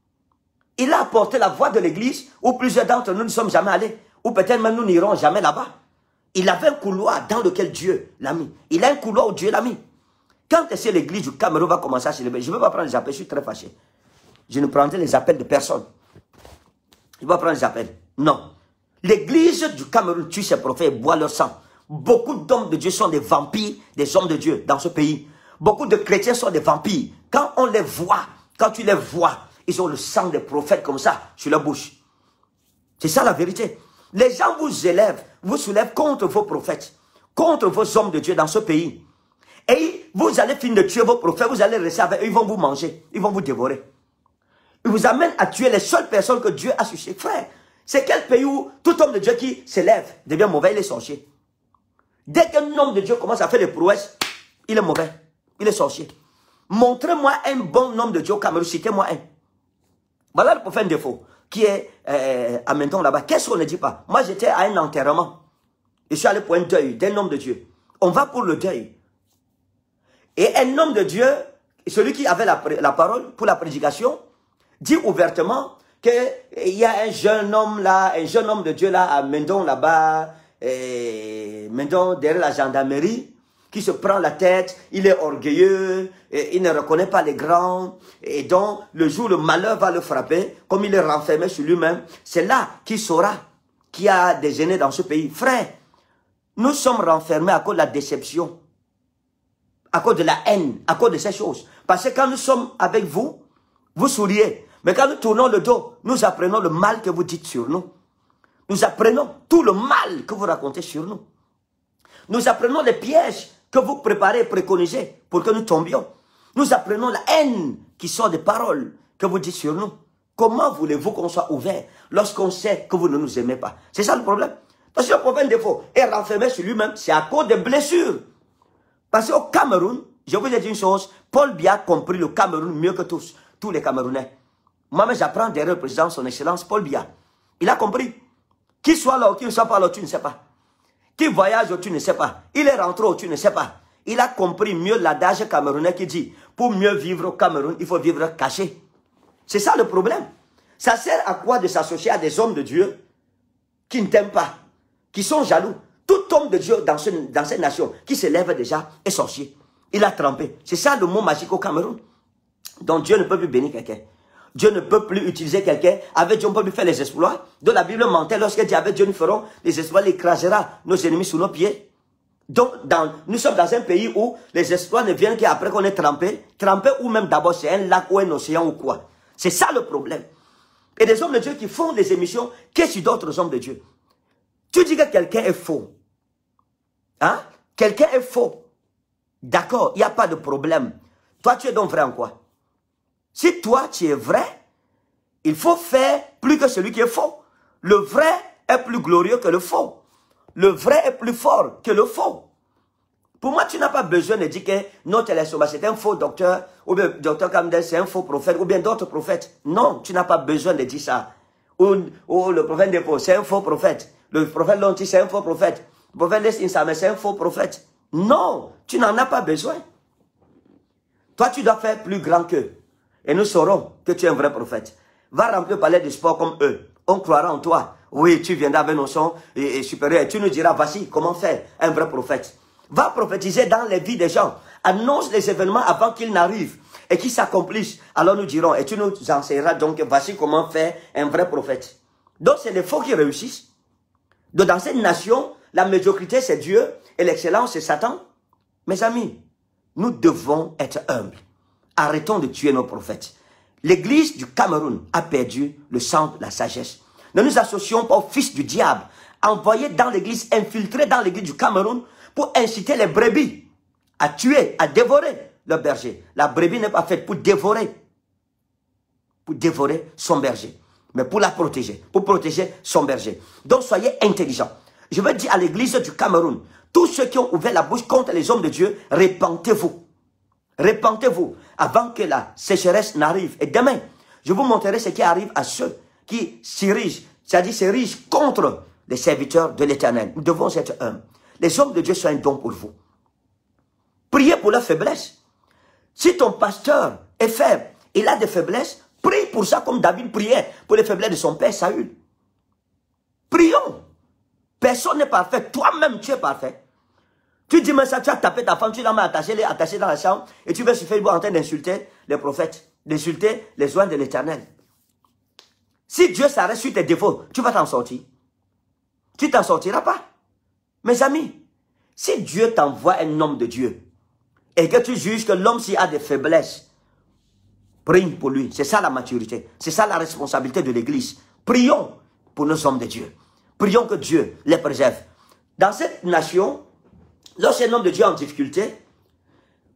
S1: Il a apporté la voix de l'église où plusieurs d'entre nous ne sommes jamais allés. Ou peut-être même nous n'irons jamais là-bas. Il avait un couloir dans lequel Dieu l'a mis. Il a un couloir où Dieu l'a mis. Quand est-ce que l'église du Cameroun va commencer à célébrer? Je ne veux pas prendre les appels, je suis très fâché. Je ne prendrai les appels de personne. Je ne vais pas prendre les appels. Non. L'église du Cameroun tue ses prophètes et boit leur sang. Beaucoup d'hommes de Dieu sont des vampires, des hommes de Dieu dans ce pays. Beaucoup de chrétiens sont des vampires. Quand on les voit, quand tu les vois, ils ont le sang des prophètes comme ça sur leur bouche. C'est ça la vérité. Les gens vous élèvent, vous soulèvent contre vos prophètes, contre vos hommes de Dieu dans ce pays. Et vous allez finir de tuer vos prophètes, vous allez rester avec eux, ils vont vous manger, ils vont vous dévorer. Ils vous amènent à tuer les seules personnes que Dieu a suscitées. Frère, c'est quel pays où tout homme de Dieu qui s'élève devient mauvais, il est sorcier. Dès qu'un homme de Dieu commence à faire des prouesses, il est mauvais, il est sorcier. Montrez-moi un bon homme de Dieu au Cameroun, citez-moi un. Voilà le prophète défaut qui est euh, à Menton là-bas. Qu'est-ce qu'on ne dit pas? Moi, j'étais à un enterrement. Je suis allé pour un deuil d'un homme de Dieu. On va pour le deuil. Et un homme de Dieu, celui qui avait la, la parole pour la prédication, dit ouvertement qu'il y a un jeune homme là, un jeune homme de Dieu là, à Mendon là-bas, Mendon derrière la gendarmerie, qui se prend la tête, il est orgueilleux, et il ne reconnaît pas les grands, et donc le jour où le malheur va le frapper, comme il est renfermé sur lui-même, c'est là qu'il saura qu'il y a des aînés dans ce pays. Frère, nous sommes renfermés à cause de la déception, à cause de la haine, à cause de ces choses. Parce que quand nous sommes avec vous, vous souriez. Mais quand nous tournons le dos, nous apprenons le mal que vous dites sur nous. Nous apprenons tout le mal que vous racontez sur nous. Nous apprenons les pièges que vous préparez et préconisez pour que nous tombions. Nous apprenons la haine qui sort des paroles que vous dites sur nous. Comment voulez-vous qu'on soit ouvert lorsqu'on sait que vous ne nous aimez pas? C'est ça le problème. Parce que le problème défaut est renfermé sur lui-même, c'est à cause des blessures. Parce qu'au Cameroun, je vous ai dit une chose, Paul Biya a compris le Cameroun mieux que tous, tous les Camerounais. Moi-même, j'apprends derrière le président, son excellence, Paul Biya. Il a compris. Qu'il soit là ou qu'il ne soit pas là, tu ne sais pas. Qu'il voyage ou tu ne sais pas. Il est rentré ou tu ne sais pas. Il a compris mieux l'adage camerounais qui dit, pour mieux vivre au Cameroun, il faut vivre caché. C'est ça le problème. Ça sert à quoi de s'associer à des hommes de Dieu qui ne t'aiment pas, qui sont jaloux? Tout homme de Dieu dans, ce, dans cette nation qui se lève déjà est sorcier. Il a trempé. C'est ça le mot magique au Cameroun. Donc Dieu ne peut plus bénir quelqu'un. Dieu ne peut plus utiliser quelqu'un. Avec Dieu, on ne peut plus faire les exploits. Donc la Bible mentait lorsqu'elle dit avec Dieu, nous ferons les exploits, il écrasera nos ennemis sous nos pieds. Donc dans, nous sommes dans un pays où les exploits ne viennent qu'après qu'on est trempé. Trempé ou même d'abord c'est un lac ou un océan ou quoi. C'est ça le problème. Et des hommes de Dieu qui font des émissions, qu'est-ce que d'autres hommes de Dieu? Tu dis que quelqu'un est faux. Hein? Quelqu'un est faux. D'accord, il n'y a pas de problème. Toi, tu es donc vrai en quoi? Si toi, tu es vrai, il faut faire plus que celui qui est faux. Le vrai est plus glorieux que le faux. Le vrai est plus fort que le faux. Pour moi, tu n'as pas besoin de dire que notre Télésoma, c'est un faux docteur, ou bien docteur Kamdel, c'est un faux prophète, ou bien d'autres prophètes. Non, tu n'as pas besoin de dire ça. Ou, ou le prophète Depo, c'est un faux prophète. Le prophète Lonti, c'est un faux prophète. Le prophète Les Insame, c'est un faux prophète. Non, tu n'en as pas besoin. Toi, tu dois faire plus grand qu'eux. Et nous saurons que tu es un vrai prophète. Va remplir le palais du sport comme eux. On croira en toi. Oui, tu viendras avec nos sons et, et supérieurs. Et tu nous diras, voici comment faire un vrai prophète. Va prophétiser dans les vies des gens. Annonce les événements avant qu'ils n'arrivent et qu'ils s'accomplissent. Alors nous dirons, et tu nous enseigneras donc, voici comment faire un vrai prophète. Donc c'est les faux qui réussissent. Donc dans cette nation, la médiocrité c'est Dieu et l'excellence c'est Satan. Mes amis, nous devons être humbles. Arrêtons de tuer nos prophètes. L'église du Cameroun a perdu le sens de la sagesse. Ne nous associons pas aux fils du diable, envoyés dans l'église, infiltrés dans l'église du Cameroun pour inciter les brebis à tuer, à dévorer le berger. La brebis n'est pas faite pour dévorer, pour dévorer son berger, mais pour la protéger, pour protéger son berger. Donc soyez intelligents. Je veux dire à l'église du Cameroun, tous ceux qui ont ouvert la bouche contre les hommes de Dieu, repentez-vous. Repentez-vous avant que la sécheresse n'arrive. Et demain, je vous montrerai ce qui arrive à ceux qui s'érigent, c'est-à-dire s'érigent contre les serviteurs de l'Éternel. Nous devons être humbles. Les hommes de Dieu sont un don pour vous. Priez pour leur faiblesse. Si ton pasteur est faible, il a des faiblesses, prie pour ça comme David priait pour les faiblesses de son père Saül. Prions. Personne n'est parfait. Toi-même, tu es parfait. Tu dis, mais ça, tu as tapé ta femme, tu l'as attaché, attaché dans la chambre, et tu vas sur Facebook en train d'insulter les prophètes, d'insulter les oies de l'Éternel. Si Dieu s'arrête sur tes défauts, tu vas t'en sortir. Tu t'en sortiras pas. Mes amis, si Dieu t'envoie un homme de Dieu, et que tu juges que l'homme s'il a des faiblesses, prie pour lui. C'est ça la maturité. C'est ça la responsabilité de l'église. Prions pour nos hommes de Dieu. Prions que Dieu les préserve. Dans cette nation, lorsqu'un homme de Dieu est en difficulté,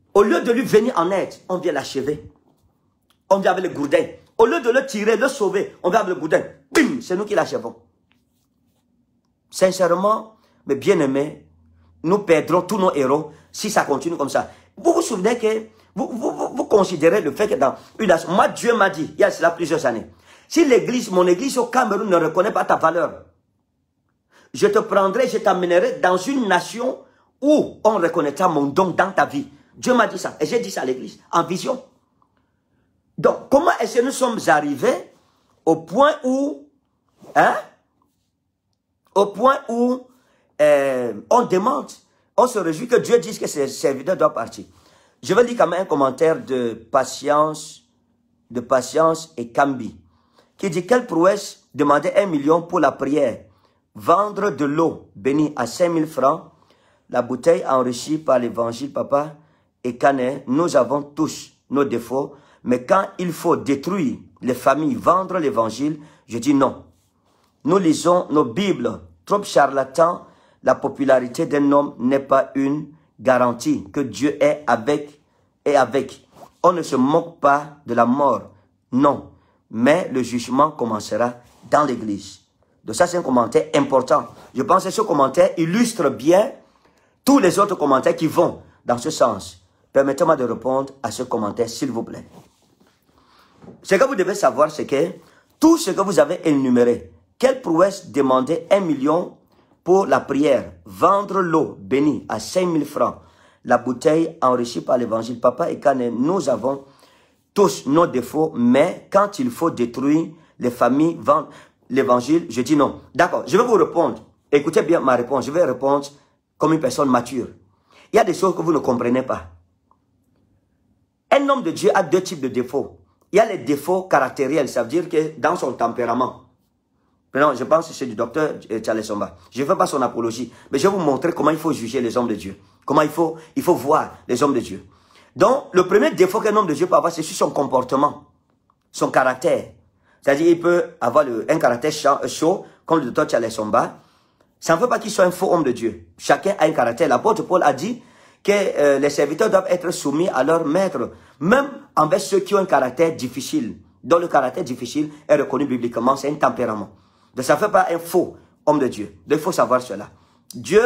S1: Au lieu de lui venir en aide, on vient l'achever. On vient avec le gourdin. Au lieu de le tirer, le sauver, on vient avec le gourdin. Bim, c'est nous qui l'achevons. Sincèrement, mes bien-aimés, nous perdrons tous nos héros si ça continue comme ça. Vous vous souvenez que vous, vous, vous, vous considérez le fait que dans une nation, moi Dieu m'a dit, il y a cela plusieurs années, si l'église, mon église au Cameroun ne reconnaît pas ta valeur, je te prendrai, je t'amènerai dans une nation où on reconnaîtra mon don dans ta vie. Dieu m'a dit ça, et j'ai dit ça à l'église, en vision. Donc, comment est-ce que nous sommes arrivés au point où, hein, au point où euh, on demande, on se réjouit que Dieu dise que ses serviteurs doivent partir. Je vais lire quand même un commentaire de Patience, de Patience et Cambi, qui dit, quelle prouesse demander un million pour la prière, vendre de l'eau bénie à cinq mille francs, la bouteille enrichie par l'évangile, papa, et Canet, nous avons tous nos défauts, mais quand il faut détruire les familles, vendre l'évangile, je dis non. Nous lisons nos Bibles, trop charlatans, la popularité d'un homme n'est pas une garantie que Dieu est avec et avec. On ne se moque pas de la mort, non, mais le jugement commencera dans l'église. Donc ça, c'est un commentaire important. Je pense que ce commentaire illustre bien tous les autres commentaires qui vont dans ce sens. Permettez-moi de répondre à ce commentaire, s'il vous plaît. Ce que vous devez savoir, c'est que tout ce que vous avez énuméré, quelle prouesse demander un million pour la prière, vendre l'eau bénie à cinq mille francs, la bouteille enrichie par l'évangile, papa et Canet, nous avons tous nos défauts, mais quand il faut détruire les familles, vendre l'évangile, je dis non. D'accord, je vais vous répondre. Écoutez bien ma réponse, je vais répondre comme une personne mature. Il y a des choses que vous ne comprenez pas. Un homme de Dieu a deux types de défauts. Il y a les défauts caractériels, ça veut dire que dans son tempérament. Maintenant, je pense que c'est du docteur Charles Somba. Je ne fais pas son apologie, mais je vais vous montrer comment il faut juger les hommes de Dieu. Comment il faut, il faut voir les hommes de Dieu. Donc, le premier défaut qu'un homme de Dieu peut avoir, c'est sur son comportement, son caractère. C'est-à-dire qu'il peut avoir le, un caractère chaud, comme le docteur Charles Somba. Ça ne veut pas qu'il soit un faux homme de Dieu. Chacun a un caractère. L'apôtre Paul a dit que euh, les serviteurs doivent être soumis à leur maître, même envers ceux qui ont un caractère difficile. Dont le caractère difficile est reconnu bibliquement, c'est un tempérament. Donc ça ne fait pas un faux homme de Dieu. Donc il faut savoir cela. Dieu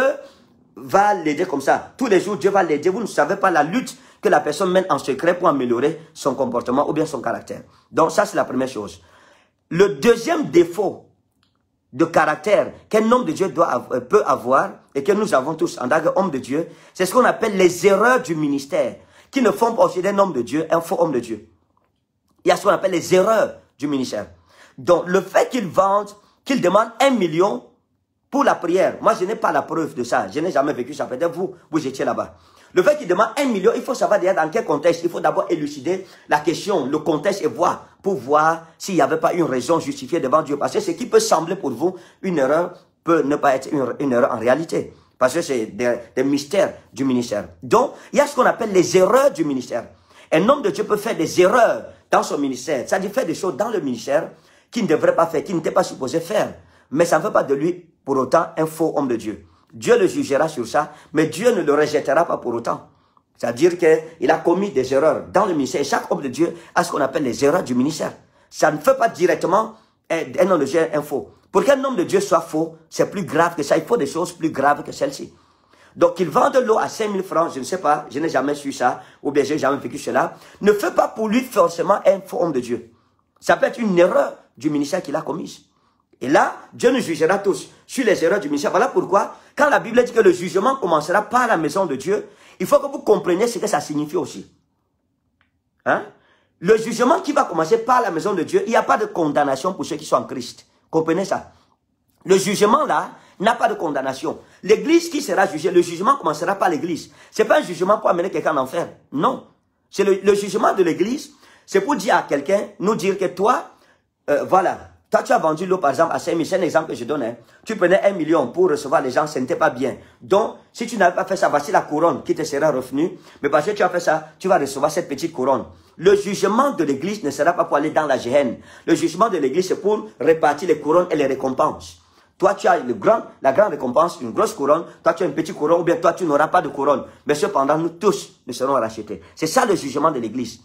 S1: va l'aider comme ça. Tous les jours, Dieu va l'aider. Vous ne savez pas la lutte que la personne mène en secret pour améliorer son comportement ou bien son caractère. Donc ça, c'est la première chose. Le deuxième défaut de caractère qu'un homme de Dieu doit, euh, peut avoir et que nous avons tous en tant qu'homme de Dieu, c'est ce qu'on appelle les erreurs du ministère qui ne font pas aussi d'un homme de Dieu un faux homme de Dieu. Il y a ce qu'on appelle les erreurs du ministère. Donc le fait qu'il vende, qu'il demande un million pour la prière, moi je n'ai pas la preuve de ça, je n'ai jamais vécu ça, peut-être vous, vous étiez là-bas. Le fait qu'il demande un million, il faut savoir déjà dans quel contexte. Il faut d'abord élucider la question, le contexte et voir, pour voir s'il n'y avait pas une raison justifiée devant Dieu. Parce que ce qui peut sembler pour vous une erreur peut ne pas être une, une erreur en réalité. Parce que c'est des, des mystères du ministère. Donc, il y a ce qu'on appelle les erreurs du ministère. Un homme de Dieu peut faire des erreurs dans son ministère. C'est-à-dire faire des choses dans le ministère qu'il ne devrait pas faire, qu'il n'était pas supposé faire. Mais ça ne fait pas de lui, pour autant, un faux homme de Dieu. Dieu le jugera sur ça, mais Dieu ne le rejettera pas pour autant. C'est-à-dire qu'il a commis des erreurs dans le ministère. Et chaque homme de Dieu a ce qu'on appelle les erreurs du ministère. Ça ne fait pas directement un homme de Dieu un faux. Pour qu'un homme de Dieu soit faux, c'est plus grave que ça. Il faut des choses plus graves que celles-ci. Donc, qu'il vend de l'eau à cinq mille francs, je ne sais pas, je n'ai jamais su ça, ou bien je n'ai jamais vécu cela, ne fait pas pour lui forcément un faux homme de Dieu. Ça peut être une erreur du ministère qu'il a commise. Et là, Dieu nous jugera tous sur les erreurs du ministère. Voilà pourquoi, quand la Bible dit que le jugement commencera par la maison de Dieu, il faut que vous compreniez ce que ça signifie aussi. Hein? Le jugement qui va commencer par la maison de Dieu, il n'y a pas de condamnation pour ceux qui sont en Christ. Comprenez ça? Le jugement là n'a pas de condamnation. L'église qui sera jugée, le jugement commencera par l'église. Ce n'est pas un jugement pour amener quelqu'un en enfer. Non. C'est le, le jugement de l'église, c'est pour dire à quelqu'un, nous dire que toi, euh, voilà, toi, tu as vendu l'eau, par exemple, à cinq mille. C'est un exemple que je donne. Hein. Tu prenais un million pour recevoir les gens, ce n'était pas bien. Donc, si tu n'avais pas fait ça, voici la couronne qui te sera revenue. Mais parce que tu as fait ça, tu vas recevoir cette petite couronne. Le jugement de l'église ne sera pas pour aller dans la géhenne. Le jugement de l'église, c'est pour répartir les couronnes et les récompenses. Toi, tu as le grand, la grande récompense, une grosse couronne. Toi, tu as une petite couronne, ou bien toi, tu n'auras pas de couronne. Mais cependant, nous tous, nous serons rachetés. C'est ça le jugement de l'Église.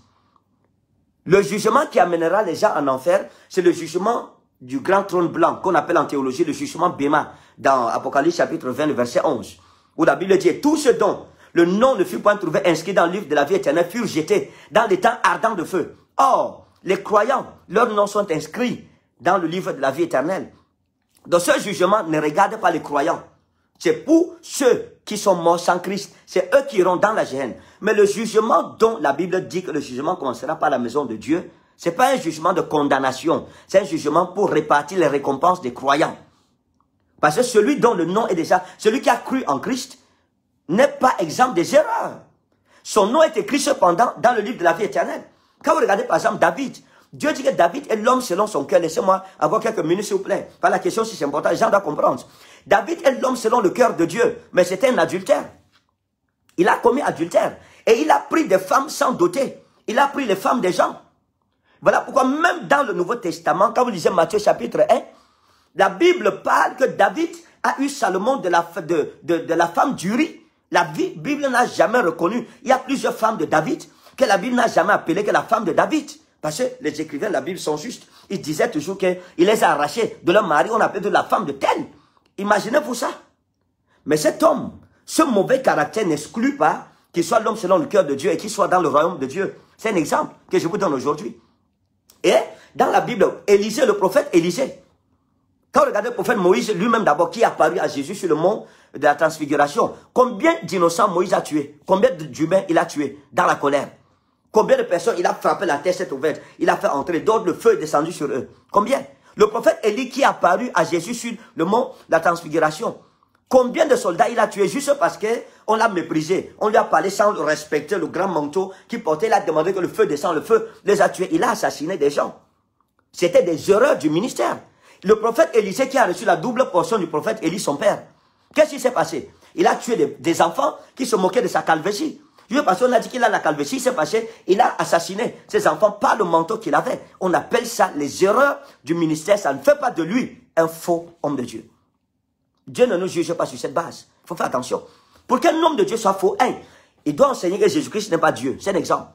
S1: Le jugement qui amènera les gens en enfer, c'est le jugement du grand trône blanc, qu'on appelle en théologie le jugement Béma, dans Apocalypse chapitre vingt, le verset onze. Où la Bible dit, tout ce dont le nom ne fut point trouvé inscrit dans le livre de la vie éternelle furent jetés dans les temps ardents de feu. Or, les croyants, leurs noms sont inscrits dans le livre de la vie éternelle. Donc ce jugement ne regarde pas les croyants. C'est pour ceux qui sont morts sans Christ. C'est eux qui iront dans la Géhenne. Mais le jugement dont la Bible dit que le jugement commencera par la maison de Dieu, ce n'est pas un jugement de condamnation. C'est un jugement pour répartir les récompenses des croyants. Parce que celui dont le nom est déjà, celui qui a cru en Christ, n'est pas exempt des erreurs. Son nom est écrit cependant dans le livre de la vie éternelle. Quand vous regardez par exemple David, Dieu dit que David est l'homme selon son cœur. Laissez-moi avoir quelques minutes s'il vous plaît. Par la question si c'est important, les gens doivent comprendre. David est l'homme selon le cœur de Dieu, mais c'était un adultère. Il a commis adultère. Et il a pris des femmes sans doter. Il a pris les femmes des gens. Voilà pourquoi même dans le Nouveau Testament, quand vous lisez Matthieu chapitre un, la Bible parle que David a eu Salomon de la, de, de, de la femme d'Uri. La Bible n'a jamais reconnu. Il y a plusieurs femmes de David que la Bible n'a jamais appelées que la femme de David. Parce que les écrivains de la Bible sont justes. Ils disaient toujours qu'il les a arrachés de leur mari. On appelait de la femme de tel. Imaginez-vous ça. Mais cet homme, ce mauvais caractère n'exclut pas qu'il soit l'homme selon le cœur de Dieu et qu'il soit dans le royaume de Dieu. C'est un exemple que je vous donne aujourd'hui. Et dans la Bible, Élisée, le prophète Élisée, quand vous regardez le prophète Moïse, lui-même d'abord, qui est apparu à Jésus sur le mont de la transfiguration, combien d'innocents Moïse a tué? Combien d'humains il a tué dans la colère? Combien de personnes il a frappé la terre cette ouverte? Il a fait entrer, d'autres le feu est descendu sur eux. Combien? Le prophète Élie qui est apparu à Jésus sur le mont de la transfiguration. Combien de soldats il a tué juste parce qu'on l'a méprisé? On lui a parlé sans respecter le grand manteau qu'il portait. Il a demandé que le feu descende, le feu les a tués. Il a assassiné des gens. C'était des erreurs du ministère. Le prophète Élisée qui a reçu la double portion du prophète Élie, son père. Qu'est-ce qui s'est passé? Il a tué des, des enfants qui se moquaient de sa calvitie. Juste parce qu'on a dit qu'il a la calvitie, c'est passé, il a assassiné ses enfants par le manteau qu'il avait. On appelle ça les erreurs du ministère. Ça ne fait pas de lui un faux homme de Dieu. Dieu ne nous juge pas sur cette base. Il faut faire attention. Pour qu'un homme de Dieu soit faux, un, il doit enseigner que Jésus-Christ n'est pas Dieu. C'est un exemple.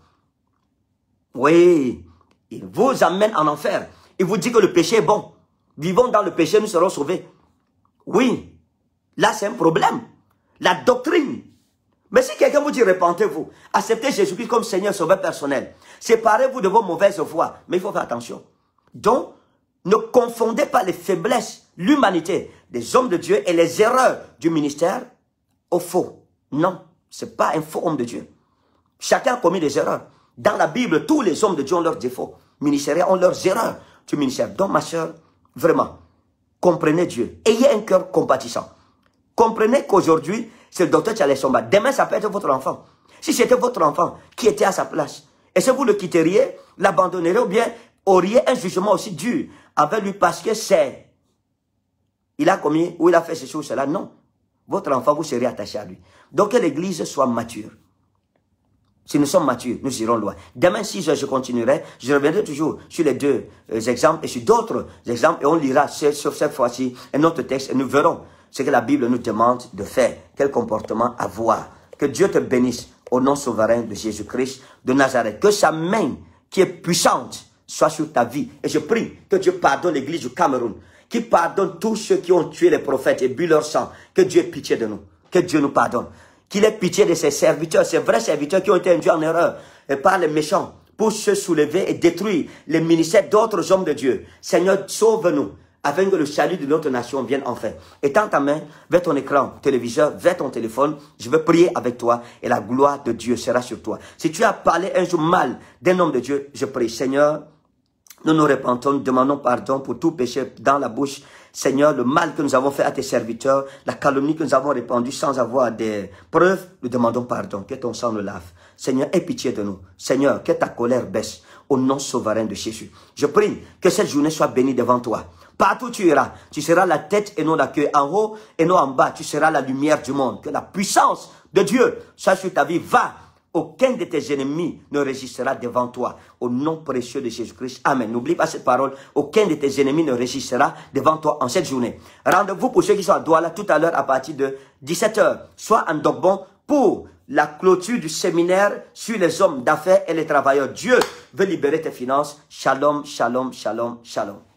S1: Oui, il vous amène en enfer. Il vous dit que le péché est bon. Vivons dans le péché, nous serons sauvés. Oui, là c'est un problème. La doctrine. Mais si quelqu'un vous dit repentez-vous, acceptez Jésus-Christ comme Seigneur Sauveur personnel, séparez-vous de vos mauvaises voies. Mais il faut faire attention. Donc, ne confondez pas les faiblesses, l'humanité des hommes de Dieu et les erreurs du ministère au faux. Non, ce n'est pas un faux homme de Dieu. Chacun a commis des erreurs. Dans la Bible, tous les hommes de Dieu ont leurs défauts. Ministériels ont leurs erreurs du ministère. Donc, ma soeur, vraiment, comprenez Dieu. Ayez un cœur compatissant. Comprenez qu'aujourd'hui, c'est le docteur Charles Somba. Demain, ça peut être votre enfant. Si c'était votre enfant qui était à sa place, est-ce que vous le quitteriez, l'abandonneriez ou bien auriez un jugement aussi dur avec lui parce que c'est, il a commis ou il a fait ces choses, cela? Non. Votre enfant, vous serez attaché à lui. Donc que l'église soit mature. Si nous sommes matures, nous irons loin. Demain, six heures, je continuerai. Je reviendrai toujours sur les deux euh, exemples et sur d'autres exemples. Et on lira sur cette fois-ci un autre texte et nous verrons ce que la Bible nous demande de faire. Quel comportement avoir. Que Dieu te bénisse au nom souverain de Jésus-Christ de Nazareth. Que sa main qui est puissante soit sur ta vie. Et je prie que Dieu pardonne l'église du Cameroun. Qu'il pardonne tous ceux qui ont tué les prophètes et bu leur sang. Que Dieu ait pitié de nous. Que Dieu nous pardonne. Qu'il ait pitié de ses serviteurs, ses vrais serviteurs qui ont été induits en erreur et par les méchants pour se soulever et détruire les ministères d'autres hommes de Dieu. Seigneur, sauve-nous afin que le salut de notre nation vienne enfin. Étends ta main vers ton écran téléviseur, vers ton téléphone. Je vais prier avec toi et la gloire de Dieu sera sur toi. Si tu as parlé un jour mal d'un homme de Dieu, je prie, Seigneur, nous nous repentons, nous demandons pardon pour tout péché dans la bouche. Seigneur, le mal que nous avons fait à tes serviteurs, la calomnie que nous avons répandue sans avoir des preuves, nous demandons pardon, que ton sang nous lave. Seigneur, aie pitié de nous. Seigneur, que ta colère baisse au nom souverain de Jésus. Je prie que cette journée soit bénie devant toi. Partout où tu iras, tu seras la tête et non la queue. En haut et non en bas, tu seras la lumière du monde. Que la puissance de Dieu soit sur ta vie. Va aucun de tes ennemis ne résistera devant toi. Au nom précieux de Jésus-Christ. Amen. N'oublie pas cette parole. Aucun de tes ennemis ne résistera devant toi en cette journée. Rendez-vous pour ceux qui sont à Douala tout à l'heure à partir de dix-sept heures. Soit en Dogbon pour la clôture du séminaire sur les hommes d'affaires et les travailleurs. Dieu veut libérer tes finances. Shalom, shalom, shalom, shalom.